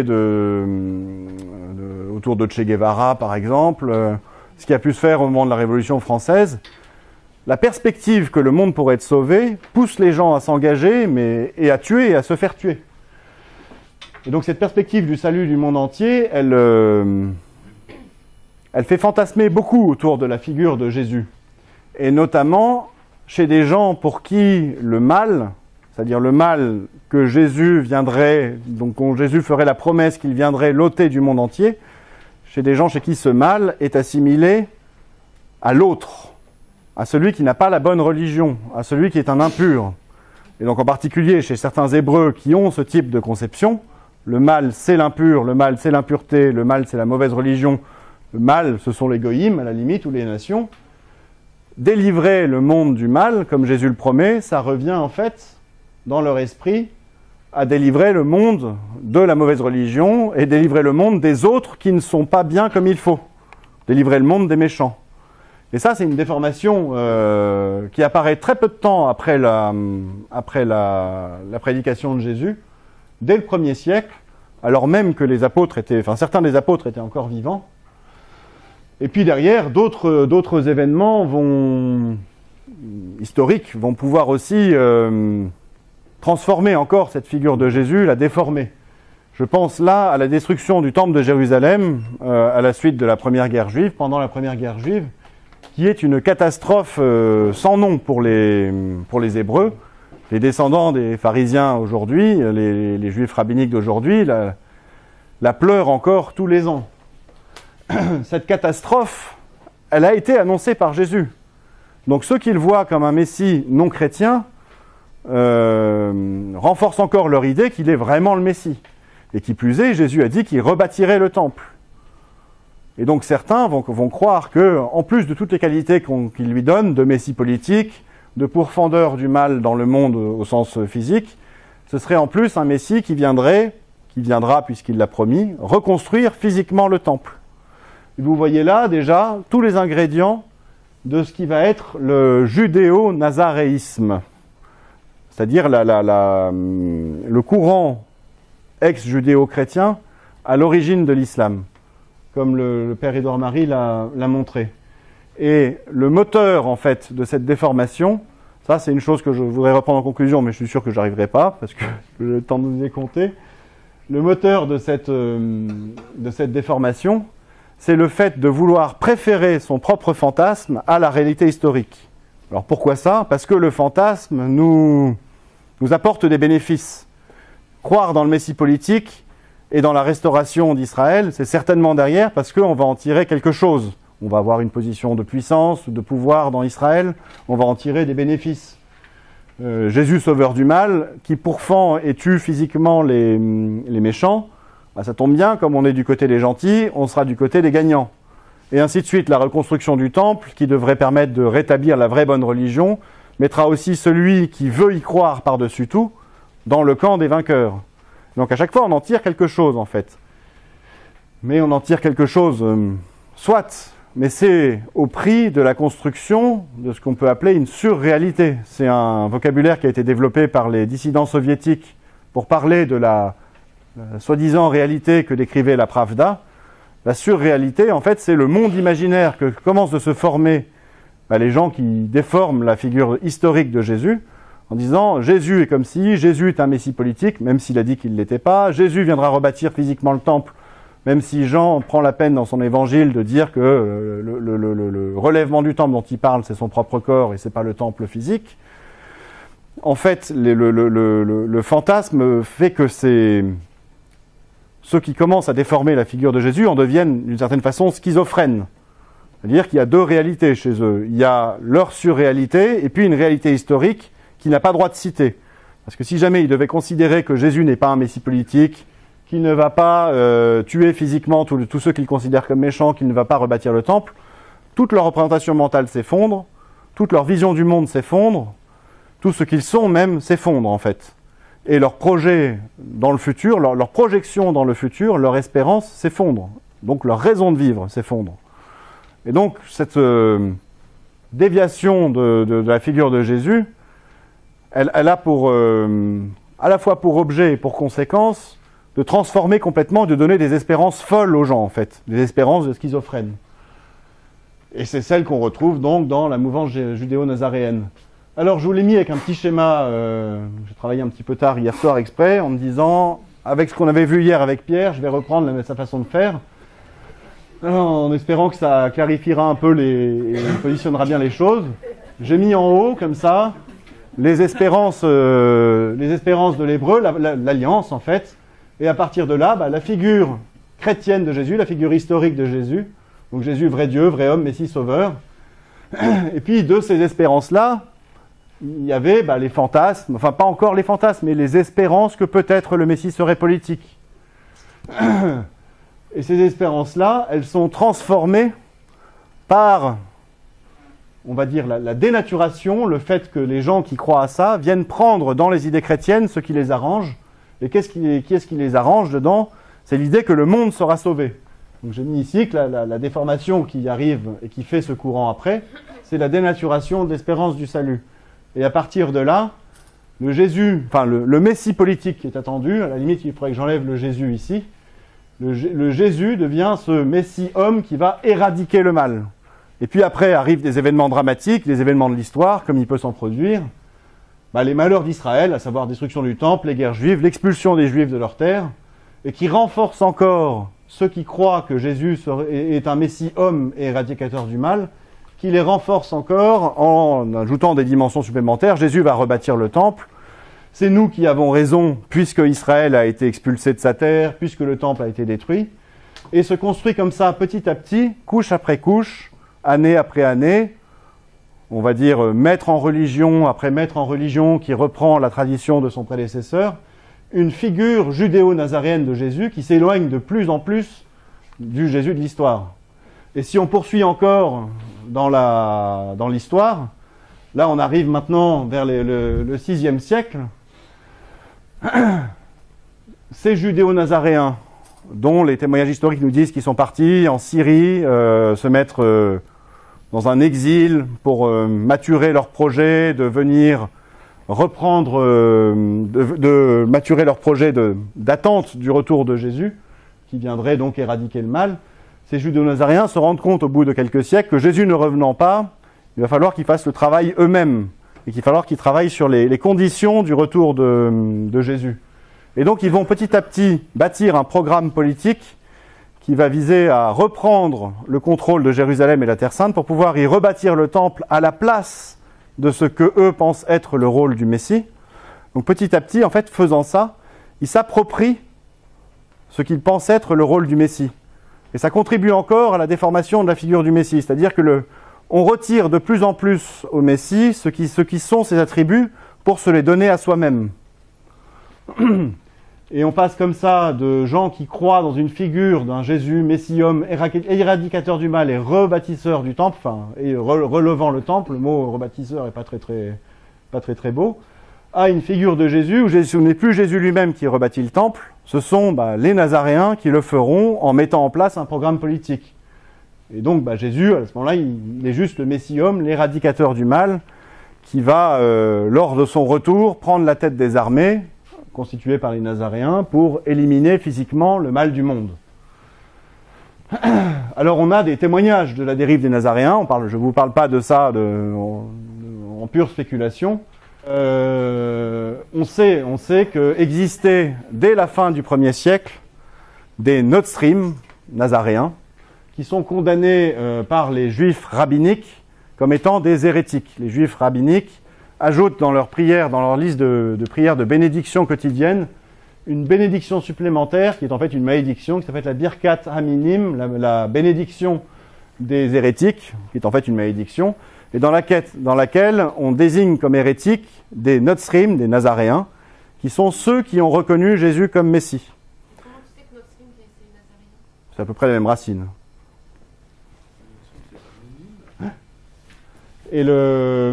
de, autour de Che Guevara, par exemple, euh, ce qui a pu se faire au moment de la Révolution française. La perspective que le monde pourrait être sauvé pousse les gens à s'engager, mais et à tuer et à se faire tuer. Et donc cette perspective du salut du monde entier, elle, euh, elle fait fantasmer beaucoup autour de la figure de Jésus. Et notamment chez des gens pour qui le mal, c'est-à-dire le mal que Jésus viendrait, donc dont Jésus ferait la promesse qu'il viendrait l'ôter du monde entier, chez des gens chez qui ce mal est assimilé à l'autre, à celui qui n'a pas la bonne religion, à celui qui est un impur. Et donc en particulier chez certains Hébreux qui ont ce type de conception, le mal c'est l'impur, le mal c'est l'impureté, le mal c'est la mauvaise religion, le mal ce sont les goïms à la limite ou les nations. Délivrer le monde du mal, comme Jésus le promet, ça revient en fait dans leur esprit à délivrer le monde de la mauvaise religion et délivrer le monde des autres qui ne sont pas bien comme il faut. Délivrer le monde des méchants. Et ça, c'est une déformation euh, qui apparaît très peu de temps après, la, après la, la prédication de Jésus, dès le premier siècle, alors même que les apôtres étaient, enfin certains des apôtres étaient encore vivants. Et puis derrière, d'autres, d'autres événements vont, historiques vont pouvoir aussi euh, transformer encore cette figure de Jésus, la déformer. Je pense là à la destruction du temple de Jérusalem euh, à la suite de la première guerre juive, pendant la première guerre juive, qui est une catastrophe euh, sans nom pour les, pour les Hébreux. Les descendants des pharisiens aujourd'hui, les, les juifs rabbiniques d'aujourd'hui, la, la pleurent encore tous les ans. Cette catastrophe, elle a été annoncée par Jésus. Donc ceux qui le voient comme un Messie non chrétien euh, renforcent encore leur idée qu'il est vraiment le Messie. Et qui plus est, Jésus a dit qu'il rebâtirait le temple. Et donc certains vont, vont croire que, en plus de toutes les qualités qu'on, qu'il lui donne, de Messie politique, de pourfendeur du mal dans le monde au sens physique, ce serait en plus un Messie qui viendrait, qui viendra puisqu'il l'a promis, reconstruire physiquement le temple. Et vous voyez là déjà tous les ingrédients de ce qui va être le judéo-nazaréisme, c'est-à-dire la, la, la, le courant ex-judéo-chrétien à l'origine de l'islam, comme le, le père Édouard Marie l'a, l'a montré. Et le moteur, en fait, de cette déformation, ça c'est une chose que je voudrais reprendre en conclusion, mais je suis sûr que j'arriverai pas, parce que le temps de nous est compté. Le moteur de cette, euh, de cette déformation, c'est le fait de vouloir préférer son propre fantasme à la réalité historique. Alors pourquoi ça ? Parce que le fantasme nous, nous apporte des bénéfices. Croire dans le Messie politique et dans la restauration d'Israël, c'est certainement derrière parce qu'on va en tirer quelque chose. On va avoir une position de puissance, de pouvoir dans Israël, on va en tirer des bénéfices. Euh, Jésus, sauveur du mal, qui pourfend et tue physiquement les, les méchants, bah, ça tombe bien, comme on est du côté des gentils, on sera du côté des gagnants. Et ainsi de suite, la reconstruction du temple, qui devrait permettre de rétablir la vraie bonne religion, mettra aussi celui qui veut y croire par-dessus tout, dans le camp des vainqueurs. Donc à chaque fois, on en tire quelque chose, en fait. Mais on en tire quelque chose, euh, soit, mais c'est au prix de la construction de ce qu'on peut appeler une surréalité. C'est un vocabulaire qui a été développé par les dissidents soviétiques pour parler de la, la soi-disant réalité que décrivait la Pravda. La surréalité, en fait, c'est le monde imaginaire que commencent de se former bah, les gens qui déforment la figure historique de Jésus, en disant « Jésus est comme si, Jésus est un messie politique, même s'il a dit qu'il ne l'était pas, Jésus viendra rebâtir physiquement le temple, même si Jean prend la peine dans son évangile de dire que euh, le, le, le, le relèvement du temple dont il parle, c'est son propre corps et c'est pas le temple physique. » En fait, le, le, le, le, le fantasme fait que c'est ceux qui commencent à déformer la figure de Jésus en deviennent d'une certaine façon schizophrènes. C'est-à-dire qu'il y a deux réalités chez eux. Il y a leur surréalité et puis une réalité historique qui n'a pas droit de citer. Parce que si jamais ils devaient considérer que Jésus n'est pas un messie politique qu'il ne va pas euh, tuer physiquement tous tous ceux qu'il considère comme méchants, qu'il ne va pas rebâtir le temple. Toute leur représentation mentale s'effondre, toute leur vision du monde s'effondre, tout ce qu'ils sont même s'effondre en fait. Et leur projet dans le futur, leur, leur projection dans le futur, leur espérance s'effondre. Donc leur raison de vivre s'effondre. Et donc cette euh, déviation de, de, de la figure de Jésus, elle, elle a pour, euh, à la fois pour objet et pour conséquence de transformer complètement, de donner des espérances folles aux gens en fait, des espérances de schizophrènes. Et c'est celle qu'on retrouve donc dans la mouvance judéo-nazaréenne. Alors je vous l'ai mis avec un petit schéma, euh, j'ai travaillé un petit peu tard hier soir exprès, en me disant, avec ce qu'on avait vu hier avec Pierre, je vais reprendre la, sa façon de faire, alors, en espérant que ça clarifiera un peu les, et positionnera bien les choses. J'ai mis en haut, comme ça, les espérances, euh, les espérances de l'hébreu, la, la, l'alliance en fait, et à partir de là, bah, la figure chrétienne de Jésus, la figure historique de Jésus, donc Jésus, vrai Dieu, vrai homme, Messie, sauveur. Et puis de ces espérances-là, il y avait bah, les fantasmes, enfin pas encore les fantasmes, mais les espérances que peut-être le Messie serait politique. Et ces espérances-là, elles sont transformées par, on va dire, la, la dénaturation, le fait que les gens qui croient à ça viennent prendre dans les idées chrétiennes ce qui les arrange. Et qu'est-ce qui, qui est-ce qui les arrange dedans? C'est l'idée que le monde sera sauvé. Donc j'ai mis ici que la, la, la déformation qui arrive et qui fait ce courant après, c'est la dénaturation de l'espérance du salut. Et à partir de là, le Jésus, enfin le, le Messie politique qui est attendu, à la limite il faudrait que j'enlève le Jésus ici, le, le Jésus devient ce Messie homme qui va éradiquer le mal. Et puis après arrivent des événements dramatiques, des événements de l'histoire, comme il peut s'en produire, bah, les malheurs d'Israël, à savoir destruction du temple, les guerres juives, l'expulsion des Juifs de leur terre, et qui renforcent encore ceux qui croient que Jésus est un Messie homme et éradicateur du mal, qui les renforce encore en ajoutant des dimensions supplémentaires. Jésus va rebâtir le temple. C'est nous qui avons raison, puisque Israël a été expulsé de sa terre, puisque le temple a été détruit. Et se construit comme ça, petit à petit, couche après couche, année après année, on va dire maître en religion après maître en religion qui reprend la tradition de son prédécesseur, une figure judéo-nazaréenne de Jésus qui s'éloigne de plus en plus du Jésus de l'histoire. Et si on poursuit encore dans, la, dans l'histoire, là on arrive maintenant vers les, le, le sixième siècle, ces judéo-nazaréens, dont les témoignages historiques nous disent qu'ils sont partis en Syrie, euh, se mettre euh, dans un exil pour euh, maturer leur projet, de venir reprendre, euh, de, de maturer leur projet de, d'attente du retour de Jésus, qui viendrait donc éradiquer le mal. Ces judéo-nazaréens se rendent compte au bout de quelques siècles que Jésus ne revenant pas, il va falloir qu'ils fassent le travail eux-mêmes, et qu'il va falloir qu'ils travaillent sur les, les conditions du retour de, de Jésus. Et donc ils vont petit à petit bâtir un programme politique qui va viser à reprendre le contrôle de Jérusalem et la Terre Sainte pour pouvoir y rebâtir le temple à la place de ce que eux pensent être le rôle du Messie. Donc petit à petit, en fait, faisant ça, ils s'approprient ce qu'ils pensent être le rôle du Messie. Et ça contribue encore à la déformation de la figure du Messie, c'est-à-dire que le, on retire de plus en plus au Messie ce qui, ce qui sont ses attributs pour se les donner à soi-même. Et on passe comme ça de gens qui croient dans une figure d'un Jésus, Messie homme, éradicateur du mal et rebâtisseur du temple, enfin, et relevant le temple, le mot rebâtisseur est pas très très, pas très très beau, à une figure de Jésus où ce n'est plus Jésus lui-même qui rebâtit le temple, ce sont bah, les Nazaréens qui le feront en mettant en place un programme politique. Et donc bah, Jésus, à ce moment-là, il, il est juste le Messie homme, l'éradicateur du mal, qui va, euh, lors de son retour, prendre la tête des armées, constituées par les Nazaréens, pour éliminer physiquement le mal du monde. Alors on a des témoignages de la dérive des Nazaréens, on parle, je ne vous parle pas de ça de, en, en pure spéculation. Euh, on sait, on sait qu'existaient dès la fin du premier siècle des Notzrim nazaréens qui sont condamnés euh, par les Juifs rabbiniques comme étant des hérétiques. Les Juifs rabbiniques ajoutent dans leur prière, dans leur liste de, de prières de bénédiction quotidienne, une bénédiction supplémentaire qui est en fait une malédiction qui s'appelle la Birkat Haminim, la, la bénédiction des hérétiques, qui est en fait une malédiction, et dans laquelle, dans laquelle on désigne comme hérétiques des Notzrim, des Nazaréens, qui sont ceux qui ont reconnu Jésus comme Messie. Comment C'est à peu près les mêmes racines. Et le,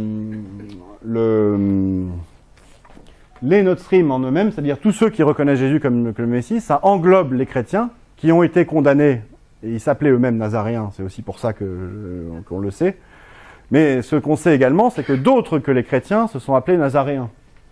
le, les Notstream en eux-mêmes, c'est-à-dire tous ceux qui reconnaissent Jésus comme, comme le Messie, ça englobe les chrétiens qui ont été condamnés, et ils s'appelaient eux-mêmes Nazaréens, c'est aussi pour ça que, qu'on le sait. Mais ce qu'on sait également, c'est que d'autres que les chrétiens se sont appelés Nazaréens.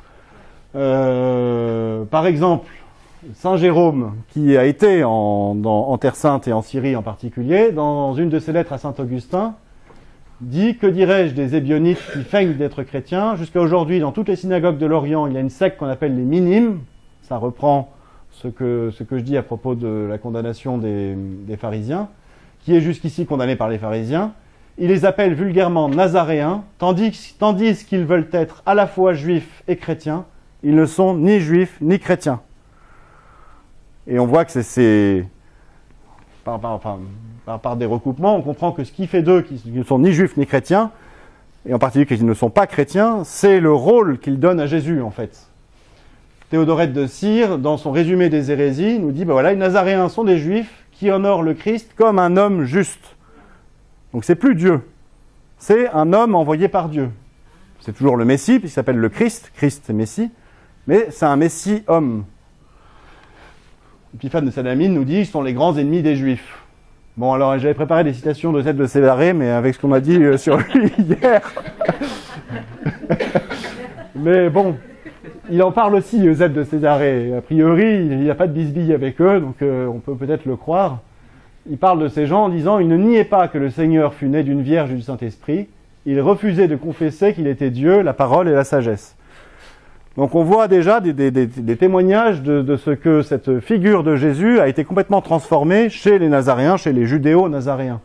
Euh, par exemple, Saint Jérôme, qui a été en, dans, en Terre Sainte et en Syrie en particulier, dans une de ses lettres à Saint Augustin, dit, que dirais-je des Ébionites qui feignent d'être chrétiens. Jusqu'à aujourd'hui, dans toutes les synagogues de l'Orient, il y a une secte qu'on appelle les Minimes. Ça reprend ce que, ce que je dis à propos de la condamnation des, des pharisiens, qui est jusqu'ici condamné par les pharisiens. Ils les appellent vulgairement Nazaréens, tandis, tandis qu'ils veulent être à la fois juifs et chrétiens. Ils ne sont ni juifs ni chrétiens. Et on voit que c'est... c'est par, par, enfin, par, par des recoupements, on comprend que ce qui fait d'eux, qu'ils ne sont ni juifs ni chrétiens, et en particulier qu'ils ne sont pas chrétiens, c'est le rôle qu'ils donnent à Jésus, en fait. Théodorette de Cire, dans son résumé des hérésies, nous dit, ben voilà, les Nazaréens sont des juifs qui honorent le Christ comme un homme juste. Donc c'est plus Dieu, c'est un homme envoyé par Dieu. C'est toujours le Messie, puisqu'il s'appelle le Christ, Christ c'est Messie, mais c'est un Messie homme. Épiphane de Salamine nous dit, ils sont les grands ennemis des Juifs. Bon, alors j'avais préparé des citations de Z de Césarée, mais avec ce qu'on a dit sur lui hier. Mais bon, il en parle aussi, Z de Césarée. A priori, il n'y a pas de bisbille avec eux, donc euh, on peut peut-être le croire. Il parle de ces gens en disant, il ne niait pas que le Seigneur fût né d'une vierge et du Saint-Esprit. Il refusait de confesser qu'il était Dieu, la parole et la sagesse. Donc on voit déjà des, des, des, des témoignages de, de ce que cette figure de Jésus a été complètement transformée chez les Nazaréens, chez les Judéo-Nazaréens.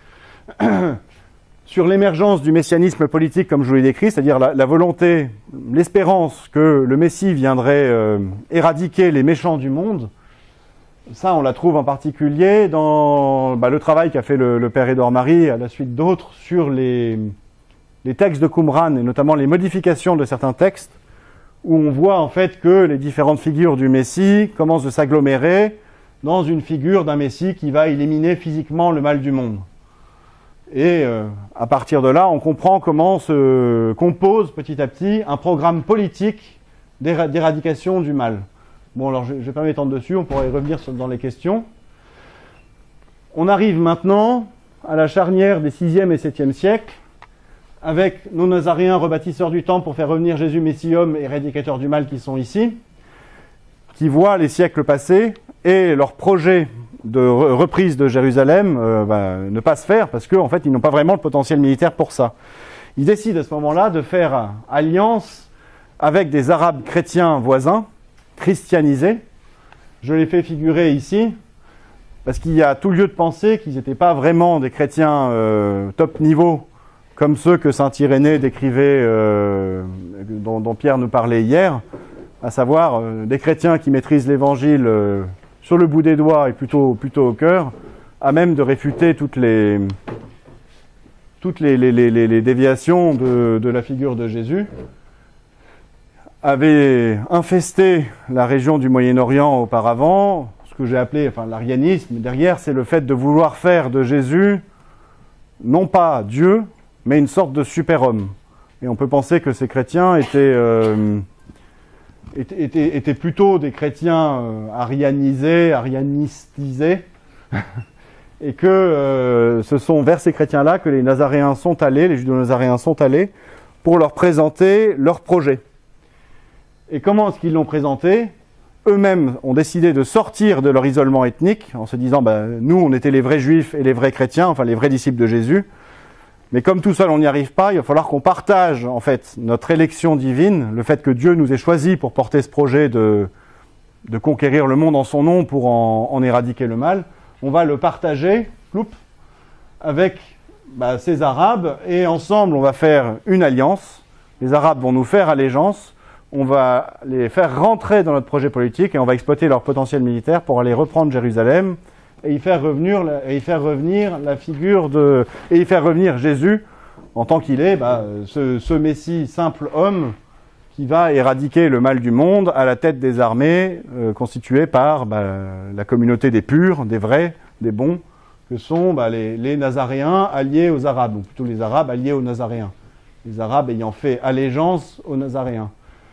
Sur l'émergence du messianisme politique, comme je vous l'ai décrit, c'est-à-dire la, la volonté, l'espérance que le Messie viendrait euh, éradiquer les méchants du monde, ça on la trouve en particulier dans bah, le travail qu'a fait le, le père Édouard Marie à la suite d'autres sur les, les textes de Qumran et notamment les modifications de certains textes, où on voit en fait que les différentes figures du Messie commencent de s'agglomérer dans une figure d'un Messie qui va éliminer physiquement le mal du monde. Et euh, à partir de là, on comprend comment se compose petit à petit un programme politique d'éradication du mal. Bon, alors je ne vais pas m'étendre dessus, on pourrait y revenir sur, dans les questions. On arrive maintenant à la charnière des sixième et septième siècles, avec nos Nazaréens rebâtisseurs du temple pour faire revenir Jésus Messie homme et éradicateur du mal qui sont ici, qui voient les siècles passés et leur projet de re reprise de Jérusalem euh, bah, ne pas se faire parce qu'en en fait ils n'ont pas vraiment le potentiel militaire pour ça. Ils décident à ce moment-là de faire alliance avec des Arabes chrétiens voisins, christianisés. Je les fais figurer ici parce qu'il y a tout lieu de penser qu'ils n'étaient pas vraiment des chrétiens euh, top niveau comme ceux que saint Irénée décrivait, euh, dont, dont Pierre nous parlait hier, à savoir euh, des chrétiens qui maîtrisent l'évangile euh, sur le bout des doigts et plutôt, plutôt au cœur, à même de réfuter toutes les, toutes les, les, les, les déviations de, de la figure de Jésus, avaient infesté la région du Moyen-Orient auparavant, ce que j'ai appelé enfin, l'arianisme. Derrière, c'est le fait de vouloir faire de Jésus, non pas Dieu, mais une sorte de super-homme. Et on peut penser que ces chrétiens étaient, euh, étaient, étaient, étaient plutôt des chrétiens euh, arianisés, arianistisés, et que euh, ce sont vers ces chrétiens-là que les Nazaréens sont allés, les Judéo-Nazaréens sont allés, pour leur présenter leur projet. Et comment est-ce qu'ils l'ont présenté? Eux-mêmes ont décidé de sortir de leur isolement ethnique, en se disant, bah, nous, on était les vrais juifs et les vrais chrétiens, enfin les vrais disciples de Jésus, mais comme tout seul on n'y arrive pas, il va falloir qu'on partage en fait notre élection divine, le fait que Dieu nous ait choisis pour porter ce projet de, de conquérir le monde en son nom pour en, en éradiquer le mal. On va le partager, ploup, avec bah, ces Arabes, et ensemble on va faire une alliance. Les Arabes vont nous faire allégeance, on va les faire rentrer dans notre projet politique et on va exploiter leur potentiel militaire pour aller reprendre Jérusalem et y faire revenir, et y faire revenir la figure de, et y faire revenir Jésus en tant qu'il est, bah, ce, ce Messie simple homme qui va éradiquer le mal du monde à la tête des armées euh, constituées par bah, la communauté des purs, des vrais, des bons, que sont bah, les, les Nazaréens alliés aux Arabes, ou plutôt les Arabes alliés aux Nazaréens, les Arabes ayant fait allégeance aux Nazaréens.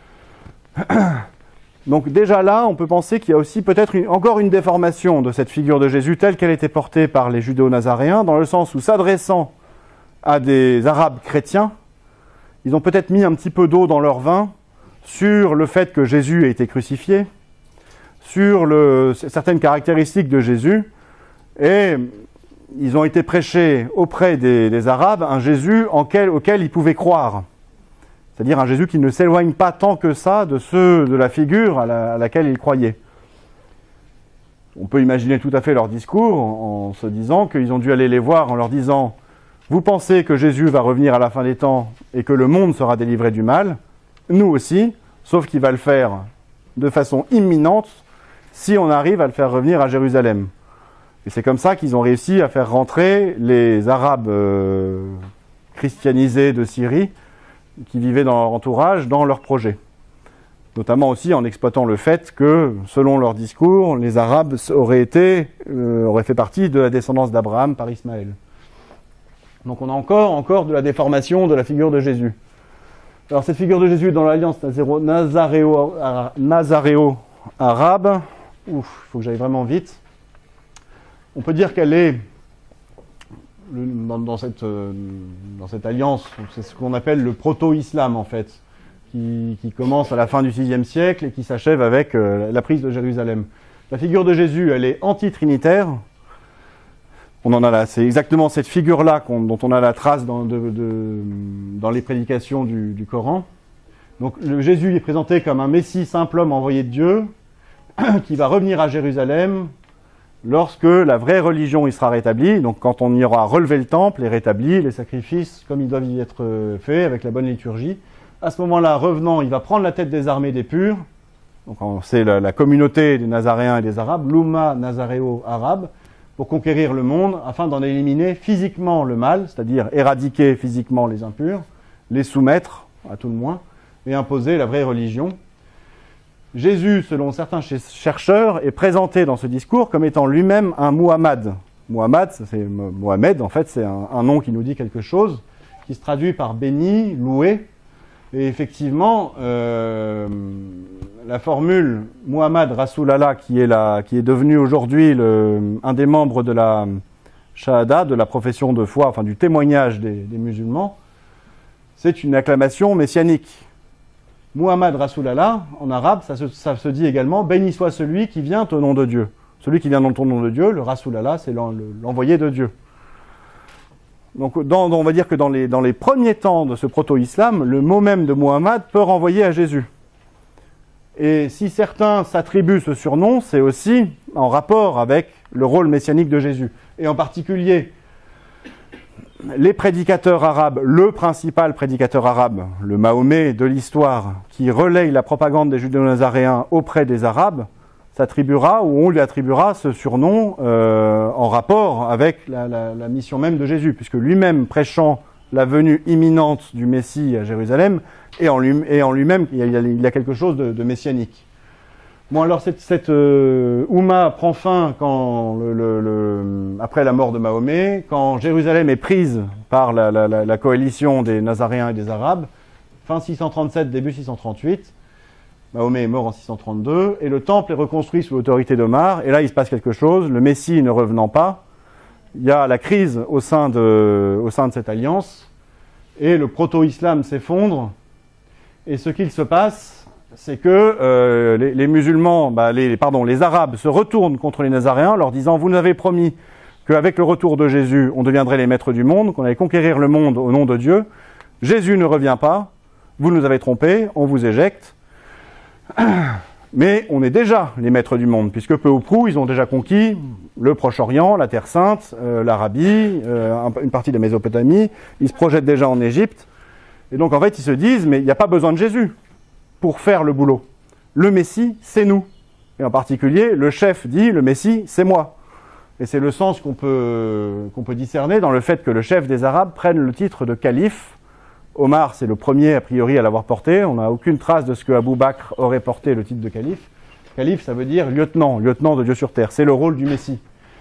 Donc déjà là, on peut penser qu'il y a aussi peut-être une, encore une déformation de cette figure de Jésus telle qu'elle était portée par les judéo-nazaréens, dans le sens où, s'adressant à des Arabes chrétiens, ils ont peut-être mis un petit peu d'eau dans leur vin sur le fait que Jésus a été crucifié, sur le, certaines caractéristiques de Jésus, et ils ont été prêchés auprès des, des Arabes un Jésus en quel, auquel ils pouvaient croire. C'est-à-dire un Jésus qui ne s'éloigne pas tant que ça de ceux de la figure à, la, à laquelle ils croyaient. On peut imaginer tout à fait leur discours en, en se disant qu'ils ont dû aller les voir en leur disant « Vous pensez que Jésus va revenir à la fin des temps et que le monde sera délivré du mal ? Nous aussi, sauf qu'il va le faire de façon imminente si on arrive à le faire revenir à Jérusalem. » Et c'est comme ça qu'ils ont réussi à faire rentrer les Arabes euh, christianisés de Syrie qui vivaient dans leur entourage, dans leur projet. Notamment aussi en exploitant le fait que, selon leur discours, les Arabes auraient, été, euh, auraient fait partie de la descendance d'Abraham par Ismaël. Donc on a encore, encore de la déformation de la figure de Jésus. Alors cette figure de Jésus dans l'alliance nazaréo-arabe, nazaréo-arabe, ouf, il faut que j'aille vraiment vite. On peut dire qu'elle est Dans, dans, cette, euh, dans cette alliance, c'est ce qu'on appelle le proto-islam en fait, qui, qui commence à la fin du sixième siècle et qui s'achève avec euh, la prise de Jérusalem. La figure de Jésus, elle est anti-trinitaire. On en a là, c'est exactement cette figure-là qu'on, dont on a la trace dans, de, de, dans les prédications du, du Coran. Donc le Jésus est présenté comme un Messie, simple homme envoyé de Dieu, qui va revenir à Jérusalem lorsque la vraie religion y sera rétablie, donc quand on y aura relevé le temple et rétabli les sacrifices comme ils doivent y être faits, avec la bonne liturgie. À ce moment-là, revenant, il va prendre la tête des armées des purs, donc c'est la, la communauté des Nazaréens et des Arabes, l'Oumma nazaréo-arabe, pour conquérir le monde, afin d'en éliminer physiquement le mal, c'est-à-dire éradiquer physiquement les impurs, les soumettre, à tout le moins, et imposer la vraie religion. Jésus, selon certains chercheurs, est présenté dans ce discours comme étant lui-même un Muhammad. Muhammad, c'est Mohamed, en fait, c'est un, un nom qui nous dit quelque chose, qui se traduit par béni, loué. Et effectivement, euh, la formule Muhammad Rasulallah, qui est, la, qui est devenue aujourd'hui le, un des membres de la Shahada, de la profession de foi, enfin du témoignage des, des musulmans, c'est une acclamation messianique. Muhammad Rasulallah, en arabe, ça se, ça se dit également « Béni soit celui qui vient au nom de Dieu ». Celui qui vient dans ton nom de Dieu, le Rasulallah, c'est l'envoyé de Dieu. Donc dans, on va dire que dans les, dans les premiers temps de ce proto-islam, le mot même de Muhammad peut renvoyer à Jésus. Et si certains s'attribuent ce surnom, c'est aussi en rapport avec le rôle messianique de Jésus. Et en particulier, les prédicateurs arabes, le principal prédicateur arabe, le Mahomet de l'histoire, qui relaye la propagande des judéo-nazaréens auprès des Arabes, s'attribuera, ou on lui attribuera ce surnom euh, en rapport avec la, la, la mission même de Jésus, puisque lui-même prêchant la venue imminente du Messie à Jérusalem, et en, lui, et en lui-même, il y a, il y a quelque chose de, de messianique. Bon, alors cette, cette euh, Oumma prend fin quand le, le, le, après la mort de Mahomet, quand Jérusalem est prise par la, la, la, la coalition des Nazaréens et des Arabes, fin six cent trente-sept, début six cent trente-huit. Mahomet est mort en six cent trente-deux, et le temple est reconstruit sous l'autorité d'Omar, et là il se passe quelque chose, le Messie ne revenant pas, il y a la crise au sein de, au sein de cette alliance, et le proto-islam s'effondre, et ce qu'il se passe, c'est que euh, les, les musulmans, bah, les, pardon, les Arabes se retournent contre les Nazaréens, leur disant « Vous nous avez promis qu'avec le retour de Jésus, on deviendrait les maîtres du monde, qu'on allait conquérir le monde au nom de Dieu. Jésus ne revient pas, vous nous avez trompés, on vous éjecte. » Mais on est déjà les maîtres du monde, puisque peu ou prou, ils ont déjà conquis le Proche-Orient, la Terre Sainte, euh, l'Arabie, euh, une partie de la Mésopotamie. Ils se projettent déjà en Égypte. Et donc en fait, ils se disent « Mais il n'y a pas besoin de Jésus pour faire le boulot. Le Messie, c'est nous. » Et en particulier, le chef dit « Le Messie, c'est moi. » Et c'est le sens qu'on peut, qu'on peut discerner dans le fait que le chef des Arabes prenne le titre de calife Omar, c'est le premier, a priori, à l'avoir porté. On n'a aucune trace de ce que Abou Bakr aurait porté le titre de calife. Calife, ça veut dire lieutenant, lieutenant de Dieu sur terre. C'est le rôle du Messie.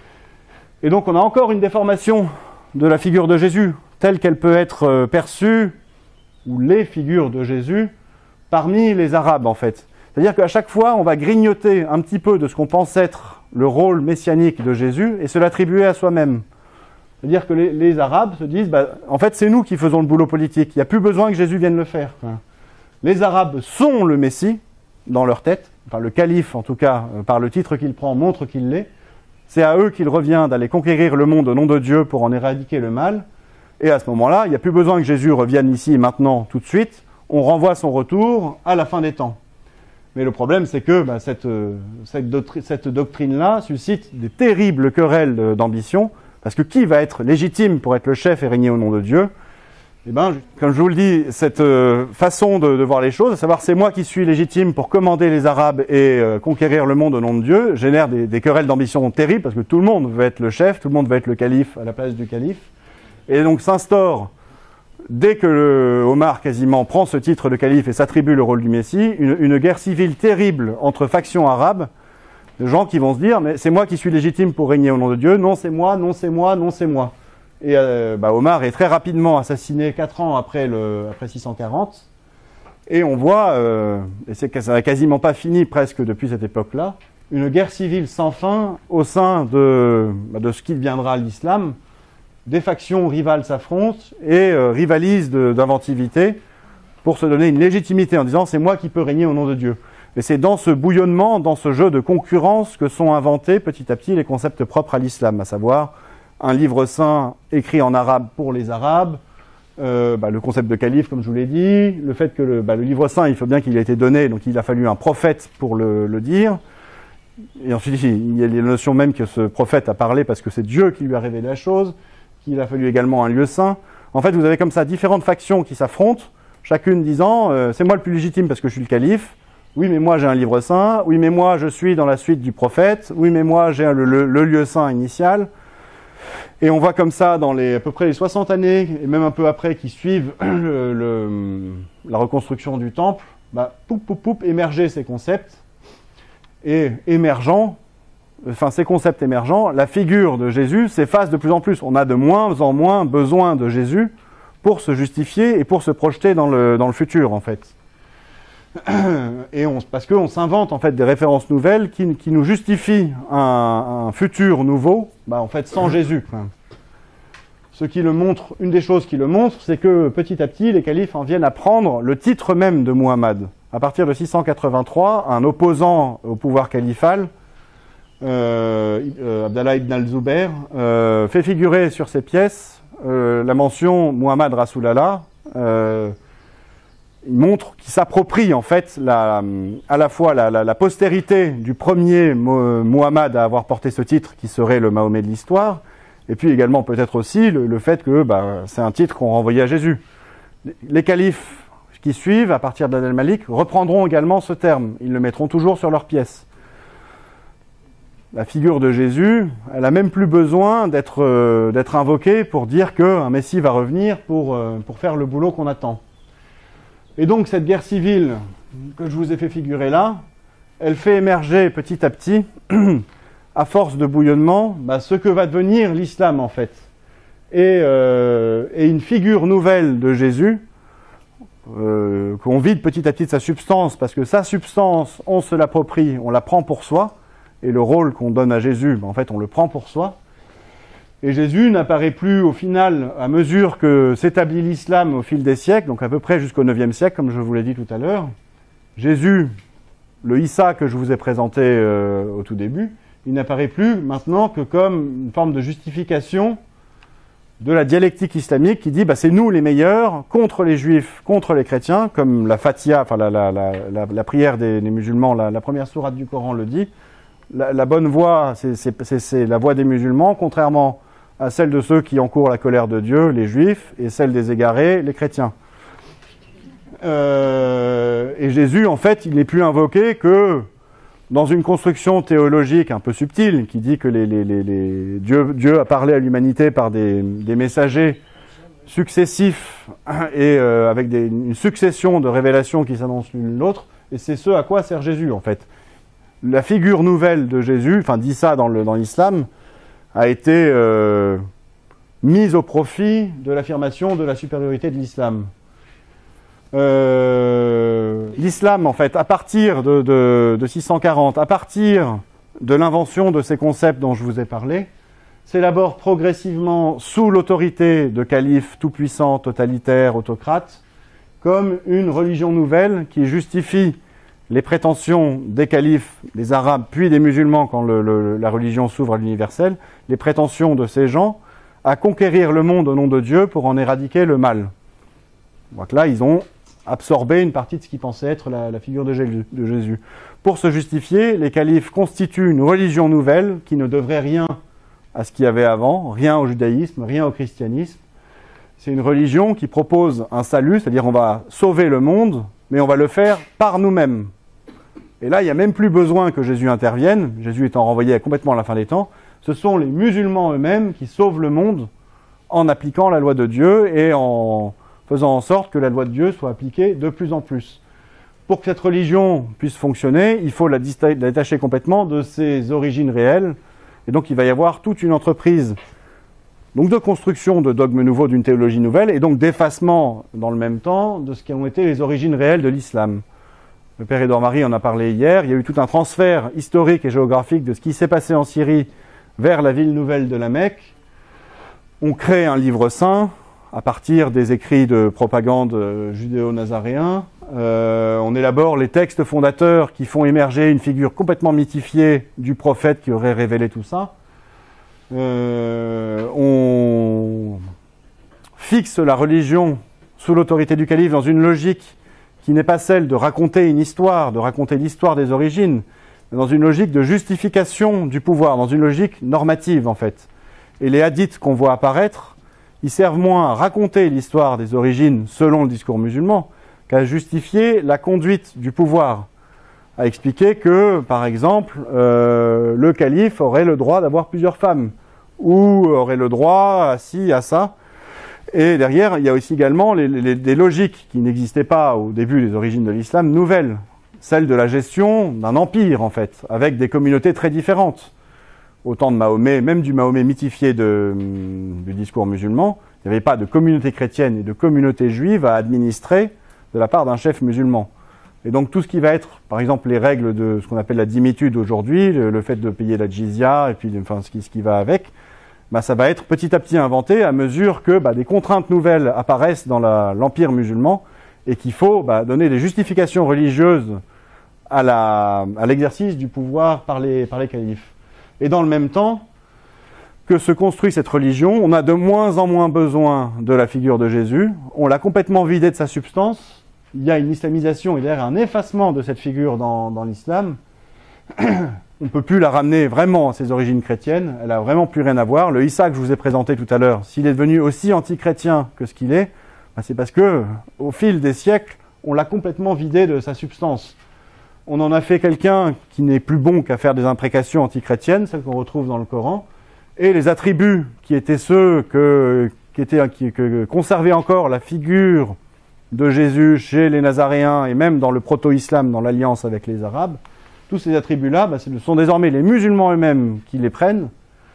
Et donc, on a encore une déformation de la figure de Jésus, telle qu'elle peut être perçue, ou les figures de Jésus, parmi les Arabes, en fait. C'est-à-dire qu'à chaque fois, on va grignoter un petit peu de ce qu'on pense être le rôle messianique de Jésus et se l'attribuer à soi-même. C'est-à-dire que les, les Arabes se disent, bah, en fait, c'est nous qui faisons le boulot politique. Il n'y a plus besoin que Jésus vienne le faire. Les Arabes sont le Messie dans leur tête. Enfin, le calife, en tout cas, par le titre qu'il prend, montre qu'il l'est. C'est à eux qu'il revient d'aller conquérir le monde au nom de Dieu pour en éradiquer le mal. Et à ce moment-là, il n'y a plus besoin que Jésus revienne ici et maintenant, tout de suite. On renvoie son retour à la fin des temps. Mais le problème, c'est que bah, cette, cette, doctri- cette doctrine-là suscite des terribles querelles d'ambition. Parce que qui va être légitime pour être le chef et régner au nom de Dieu? Eh bien, comme je vous le dis, cette euh, façon de, de voir les choses, à savoir c'est moi qui suis légitime pour commander les Arabes et euh, conquérir le monde au nom de Dieu, génère des, des querelles d'ambition terribles, parce que tout le monde veut être le chef, tout le monde veut être le calife à la place du calife. Et donc s'instaure, dès que le Omar quasiment prend ce titre de calife et s'attribue le rôle du Messie, une, une guerre civile terrible entre factions arabes, de gens qui vont se dire, mais c'est moi qui suis légitime pour régner au nom de Dieu, non c'est moi, non c'est moi, non c'est moi. Et euh, bah, Omar est très rapidement assassiné quatre ans après, le, après six cent quarante, et on voit, euh, et c'est, ça n'a quasiment pas fini presque depuis cette époque-là, une guerre civile sans fin au sein de, bah, de ce qui deviendra l'islam. Des factions rivales s'affrontent et euh, rivalisent de, d'inventivité pour se donner une légitimité en disant, c'est moi qui peux régner au nom de Dieu. Et c'est dans ce bouillonnement, dans ce jeu de concurrence que sont inventés petit à petit les concepts propres à l'islam, à savoir un livre saint écrit en arabe pour les Arabes, euh, bah, le concept de calife, comme je vous l'ai dit, le fait que le, bah, le livre saint, il faut bien qu'il ait été donné, donc il a fallu un prophète pour le, le dire. Et ensuite, il y a les notions même que ce prophète a parlé parce que c'est Dieu qui lui a révélé la chose, qu'il a fallu également un lieu saint. En fait, vous avez comme ça différentes factions qui s'affrontent, chacune disant euh, « c'est moi le plus légitime parce que je suis le calife ». Oui, mais moi j'ai un livre saint. Oui, mais moi je suis dans la suite du prophète. Oui, mais moi j'ai le, le, le lieu saint initial. Et on voit comme ça dans les, à peu près les soixante années, et même un peu après, qui suivent le, le, la reconstruction du temple, bah, poup, poup, poup, émerger ces concepts. Et émergeant, enfin ces concepts émergents, la figure de Jésus s'efface de plus en plus. On a de moins en moins besoin de Jésus pour se justifier et pour se projeter dans le, dans le futur, en fait. Et on, parce qu'on s'invente en fait des références nouvelles qui, qui nous justifient un, un futur nouveau, bah, en fait sans Jésus. Quoi. Ce qui le montre, une des choses qui le montre, c'est que petit à petit les califes en viennent à prendre le titre même de Muhammad. À partir de six cent quatre-vingt-trois, un opposant au pouvoir califal, euh, euh, Abdallah ibn al-Zubair, euh, fait figurer sur ses pièces euh, la mention Muhammad Rasulallah. Euh, Il montre qu'il s'approprie en fait la, à la fois la, la, la postérité du premier Muhammad à avoir porté ce titre, qui serait le Mahomet de l'histoire, et puis également peut-être aussi le, le fait que bah, c'est un titre qu'on renvoyait à Jésus. Les califes qui suivent, à partir d'Abd al-Malik, reprendront également ce terme. Ils le mettront toujours sur leurs pièces. La figure de Jésus, elle n'a même plus besoin d'être, euh, d'être invoquée pour dire qu'un Messie va revenir pour, euh, pour faire le boulot qu'on attend. Et donc cette guerre civile que je vous ai fait figurer là, elle fait émerger petit à petit, à force de bouillonnement, bah, ce que va devenir l'islam en fait. Et, euh, et une figure nouvelle de Jésus, euh, qu'on vide petit à petit de sa substance, parce que sa substance, on se l'approprie, on la prend pour soi, et le rôle qu'on donne à Jésus, bah, en fait on le prend pour soi. Et Jésus n'apparaît plus au final, à mesure que s'établit l'islam au fil des siècles, donc à peu près jusqu'au neuvième siècle, comme je vous l'ai dit tout à l'heure. Jésus, le Issa que je vous ai présenté euh, au tout début, il n'apparaît plus maintenant que comme une forme de justification de la dialectique islamique qui dit bah, c'est nous les meilleurs contre les juifs, contre les chrétiens, comme la Fatiha, enfin la, la, la, la, la prière des, des musulmans, la, la première sourate du Coran le dit. La, la bonne voie, c'est, c'est, c'est, c'est la voie des musulmans, contrairement à celle de ceux qui encourent la colère de Dieu, les juifs, et celle des égarés, les chrétiens. Euh, et Jésus, en fait, il n'est plus invoqué que dans une construction théologique un peu subtile, qui dit que les, les, les, les... Dieu, Dieu a parlé à l'humanité par des, des messagers successifs et euh, avec des, une succession de révélations qui s'annoncent l'une l'autre, et c'est ce à quoi sert Jésus en fait. La figure nouvelle de Jésus, enfin dit ça dans, le, dans l'islam, a été euh, mise au profit de l'affirmation de la supériorité de l'islam. Euh, l'islam en fait, à partir de, de, de six cent quarante, à partir de l'invention de ces concepts dont je vous ai parlé, s'élabore progressivement sous l'autorité de califes tout-puissants, totalitaires, autocrates, comme une religion nouvelle qui justifie les prétentions des califes, des arabes, puis des musulmans quand le, le, la religion s'ouvre à l'universel, les prétentions de ces gens à conquérir le monde au nom de Dieu pour en éradiquer le mal. Donc là, ils ont absorbé une partie de ce qui pensait être la, la figure de Jésus, de Jésus. Pour se justifier, les califes constituent une religion nouvelle qui ne devrait rien à ce qu'il y avait avant, rien au judaïsme, rien au christianisme. C'est une religion qui propose un salut, c'est-à-dire on va sauver le monde, mais on va le faire par nous-mêmes. Et là, il n'y a même plus besoin que Jésus intervienne, Jésus étant renvoyé complètement à la fin des temps. Ce sont les musulmans eux-mêmes qui sauvent le monde en appliquant la loi de Dieu et en faisant en sorte que la loi de Dieu soit appliquée de plus en plus. Pour que cette religion puisse fonctionner, il faut la détacher complètement de ses origines réelles. Et donc il va y avoir toute une entreprise donc de construction de dogmes nouveaux, d'une théologie nouvelle, et donc d'effacement dans le même temps de ce qui ont été les origines réelles de l'islam. Le père Édouard Marie en a parlé hier, il y a eu tout un transfert historique et géographique de ce qui s'est passé en Syrie vers la ville nouvelle de la Mecque. On crée un livre saint à partir des écrits de propagande judéo-nazaréens. Euh, on élabore les textes fondateurs qui font émerger une figure complètement mythifiée du prophète qui aurait révélé tout ça. Euh, on fixe la religion sous l'autorité du calife dans une logique qui n'est pas celle de raconter une histoire, de raconter l'histoire des origines, mais dans une logique de justification du pouvoir, dans une logique normative en fait. Et les hadiths qu'on voit apparaître, ils servent moins à raconter l'histoire des origines selon le discours musulman, qu'à justifier la conduite du pouvoir, à expliquer que, par exemple, euh, le calife aurait le droit d'avoir plusieurs femmes, ou aurait le droit à ci, à ça. Et derrière, il y a aussi également les, les, des logiques qui n'existaient pas au début des origines de l'islam, nouvelles, celle de la gestion d'un empire, en fait, avec des communautés très différentes. Au temps de Mahomet, même du Mahomet mythifié de, du discours musulman, il n'y avait pas de communauté chrétienne et de communauté juive à administrer de la part d'un chef musulman. Et donc tout ce qui va être, par exemple, les règles de ce qu'on appelle la dhimitude aujourd'hui, le, le fait de payer la jizya, et puis enfin, ce, qui, ce qui va avec, bah, ça va être petit à petit inventé à mesure que bah, des contraintes nouvelles apparaissent dans la, l'empire musulman et qu'il faut bah, donner des justifications religieuses à, la, à l'exercice du pouvoir par les, par les califes. Et dans le même temps que se construit cette religion, on a de moins en moins besoin de la figure de Jésus, on l'a complètement vidée de sa substance. Il y a une islamisation, il y a un effacement de cette figure dans, dans l'islam. On ne peut plus la ramener vraiment à ses origines chrétiennes, elle n'a vraiment plus rien à voir. Le Issa que je vous ai présenté tout à l'heure, s'il est devenu aussi anti-chrétien que ce qu'il est, ben c'est parce que, au fil des siècles, on l'a complètement vidé de sa substance. On en a fait quelqu'un qui n'est plus bon qu'à faire des imprécations anti-chrétiennes, celles qu'on retrouve dans le Coran, et les attributs qui étaient ceux que, qui étaient, qui, que conservaient encore la figure de Jésus chez les Nazaréens et même dans le proto-islam, dans l'alliance avec les Arabes, tous ces attributs-là, bah, ce sont désormais les musulmans eux-mêmes qui les prennent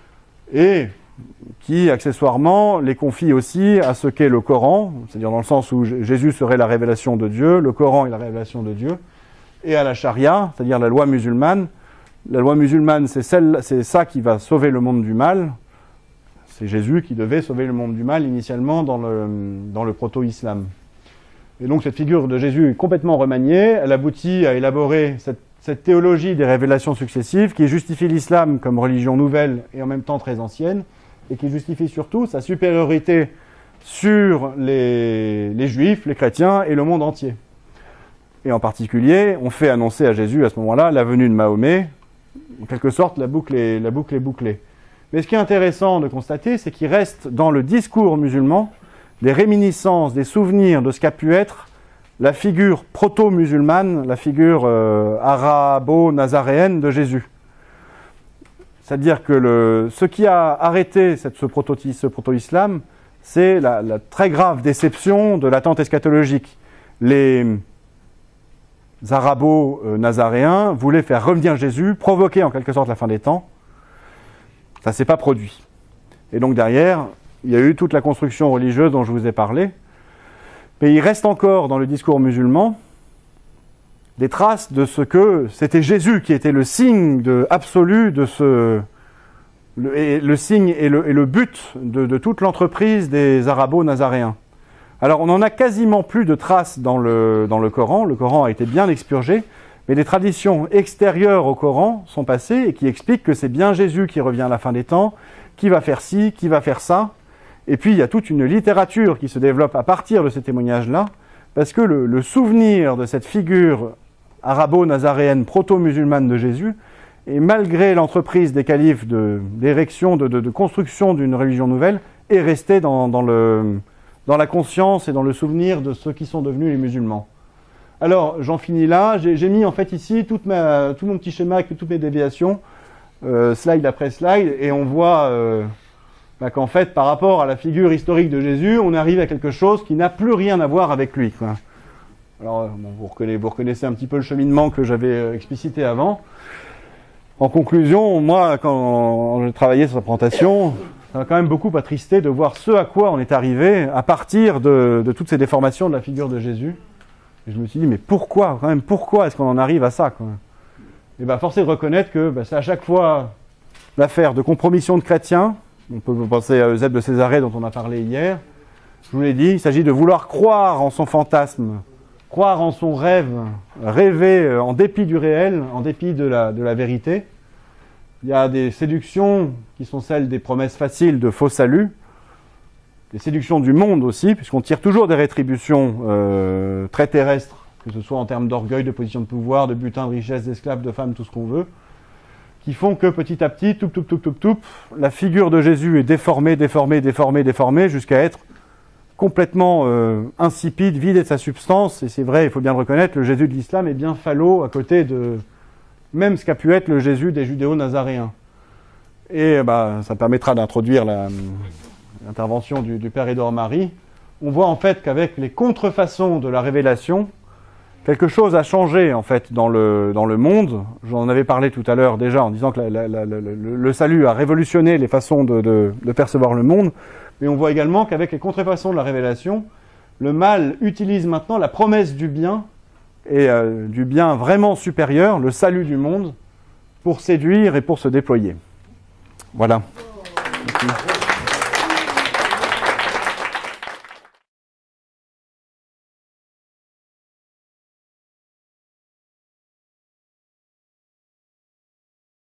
et qui, accessoirement, les confient aussi à ce qu'est le Coran, c'est-à-dire dans le sens où Jésus serait la révélation de Dieu, le Coran est la révélation de Dieu, et à la charia, c'est-à-dire la loi musulmane. La loi musulmane, c'est, celle, c'est ça qui va sauver le monde du mal. C'est Jésus qui devait sauver le monde du mal initialement dans le, dans le proto-islam. Et donc cette figure de Jésus est complètement remaniée, elle aboutit à élaborer cette, cette théologie des révélations successives qui justifie l'islam comme religion nouvelle et en même temps très ancienne, et qui justifie surtout sa supériorité sur les, les juifs, les chrétiens et le monde entier. Et en particulier, on fait annoncer à Jésus à ce moment-là la venue de Mahomet. En quelque sorte, la boucle est, la boucle est bouclée. Mais ce qui est intéressant de constater, c'est qu'il reste dans le discours musulman des réminiscences, des souvenirs de ce qu'a pu être la figure proto-musulmane, la figure euh, arabo-nazaréenne de Jésus. C'est-à-dire que le, ce qui a arrêté cette, ce, proto, ce proto-islam c'est la, la très grave déception de l'attente eschatologique. Les arabo-nazaréens voulaient faire revenir Jésus, provoquer en quelque sorte la fin des temps. Ça ne s'est pas produit. Et donc derrière, il y a eu toute la construction religieuse dont je vous ai parlé. Mais il reste encore dans le discours musulman des traces de ce que c'était Jésus qui était le signe de, absolu de ce... Le, et le signe et le, et le but de, de toute l'entreprise des arabo-nazaréens. Alors on n'en a quasiment plus de traces dans le, dans le Coran. Le Coran a été bien expurgé, mais les traditions extérieures au Coran sont passées et qui expliquent que c'est bien Jésus qui revient à la fin des temps, qui va faire ci, qui va faire ça. Et puis il y a toute une littérature qui se développe à partir de ces témoignages-là, parce que le, le souvenir de cette figure arabo-nazaréenne proto-musulmane de Jésus, et malgré l'entreprise des califes de, d'érection, de, de, de construction d'une religion nouvelle, est resté dans, dans, le, dans la conscience et dans le souvenir de ceux qui sont devenus les musulmans. Alors, j'en finis là. J'ai, j'ai mis en fait ici toute ma, tout mon petit schéma avec toutes mes déviations, euh, slide après slide, et on voit euh, bah, qu'en fait, par rapport à la figure historique de Jésus, on arrive à quelque chose qui n'a plus rien à voir avec lui, quoi. Alors, bon, vous, reconnaissez, vous reconnaissez un petit peu le cheminement que j'avais euh, explicité avant. En conclusion, moi, quand j'ai travaillé sur sa présentation, ça m'a quand même beaucoup attristé de voir ce à quoi on est arrivé à partir de, de toutes ces déformations de la figure de Jésus. Et je me suis dit, mais pourquoi, quand même, pourquoi est-ce qu'on en arrive à ça, quoi? Et bien, force est de reconnaître que ben, c'est à chaque fois l'affaire de compromission de chrétiens. On peut penser à Eusèbe de Césarée dont on a parlé hier. Je vous l'ai dit, il s'agit de vouloir croire en son fantasme, croire en son rêve, rêver en dépit du réel, en dépit de la, de la vérité. Il y a des séductions qui sont celles des promesses faciles de faux salut, des séductions du monde aussi, puisqu'on tire toujours des rétributions euh, très terrestres, que ce soit en termes d'orgueil, de position de pouvoir, de butin, de richesse, d'esclaves, de femmes, tout ce qu'on veut, qui font que petit à petit, toup, toup, toup, toup, toup, la figure de Jésus est déformée, déformée, déformée, déformée, jusqu'à être complètement euh, insipide, vidé de sa substance. Et c'est vrai, il faut bien le reconnaître, le Jésus de l'islam est bien falot à côté de même ce qu'a pu être le Jésus des judéo-nazaréens. Et bah, ça permettra d'introduire la, l'intervention du, du Père Édouard Marie. On voit en fait qu'avec les contrefaçons de la révélation, quelque chose a changé en fait dans le, dans le monde. J'en avais parlé tout à l'heure déjà en disant que la, la, la, la, le, le salut a révolutionné les façons de, de, de percevoir le monde. Mais on voit également qu'avec les contrefaçons de la révélation, le mal utilise maintenant la promesse du bien, et euh, du bien vraiment supérieur, le salut du monde, pour séduire et pour se déployer. Voilà. Merci.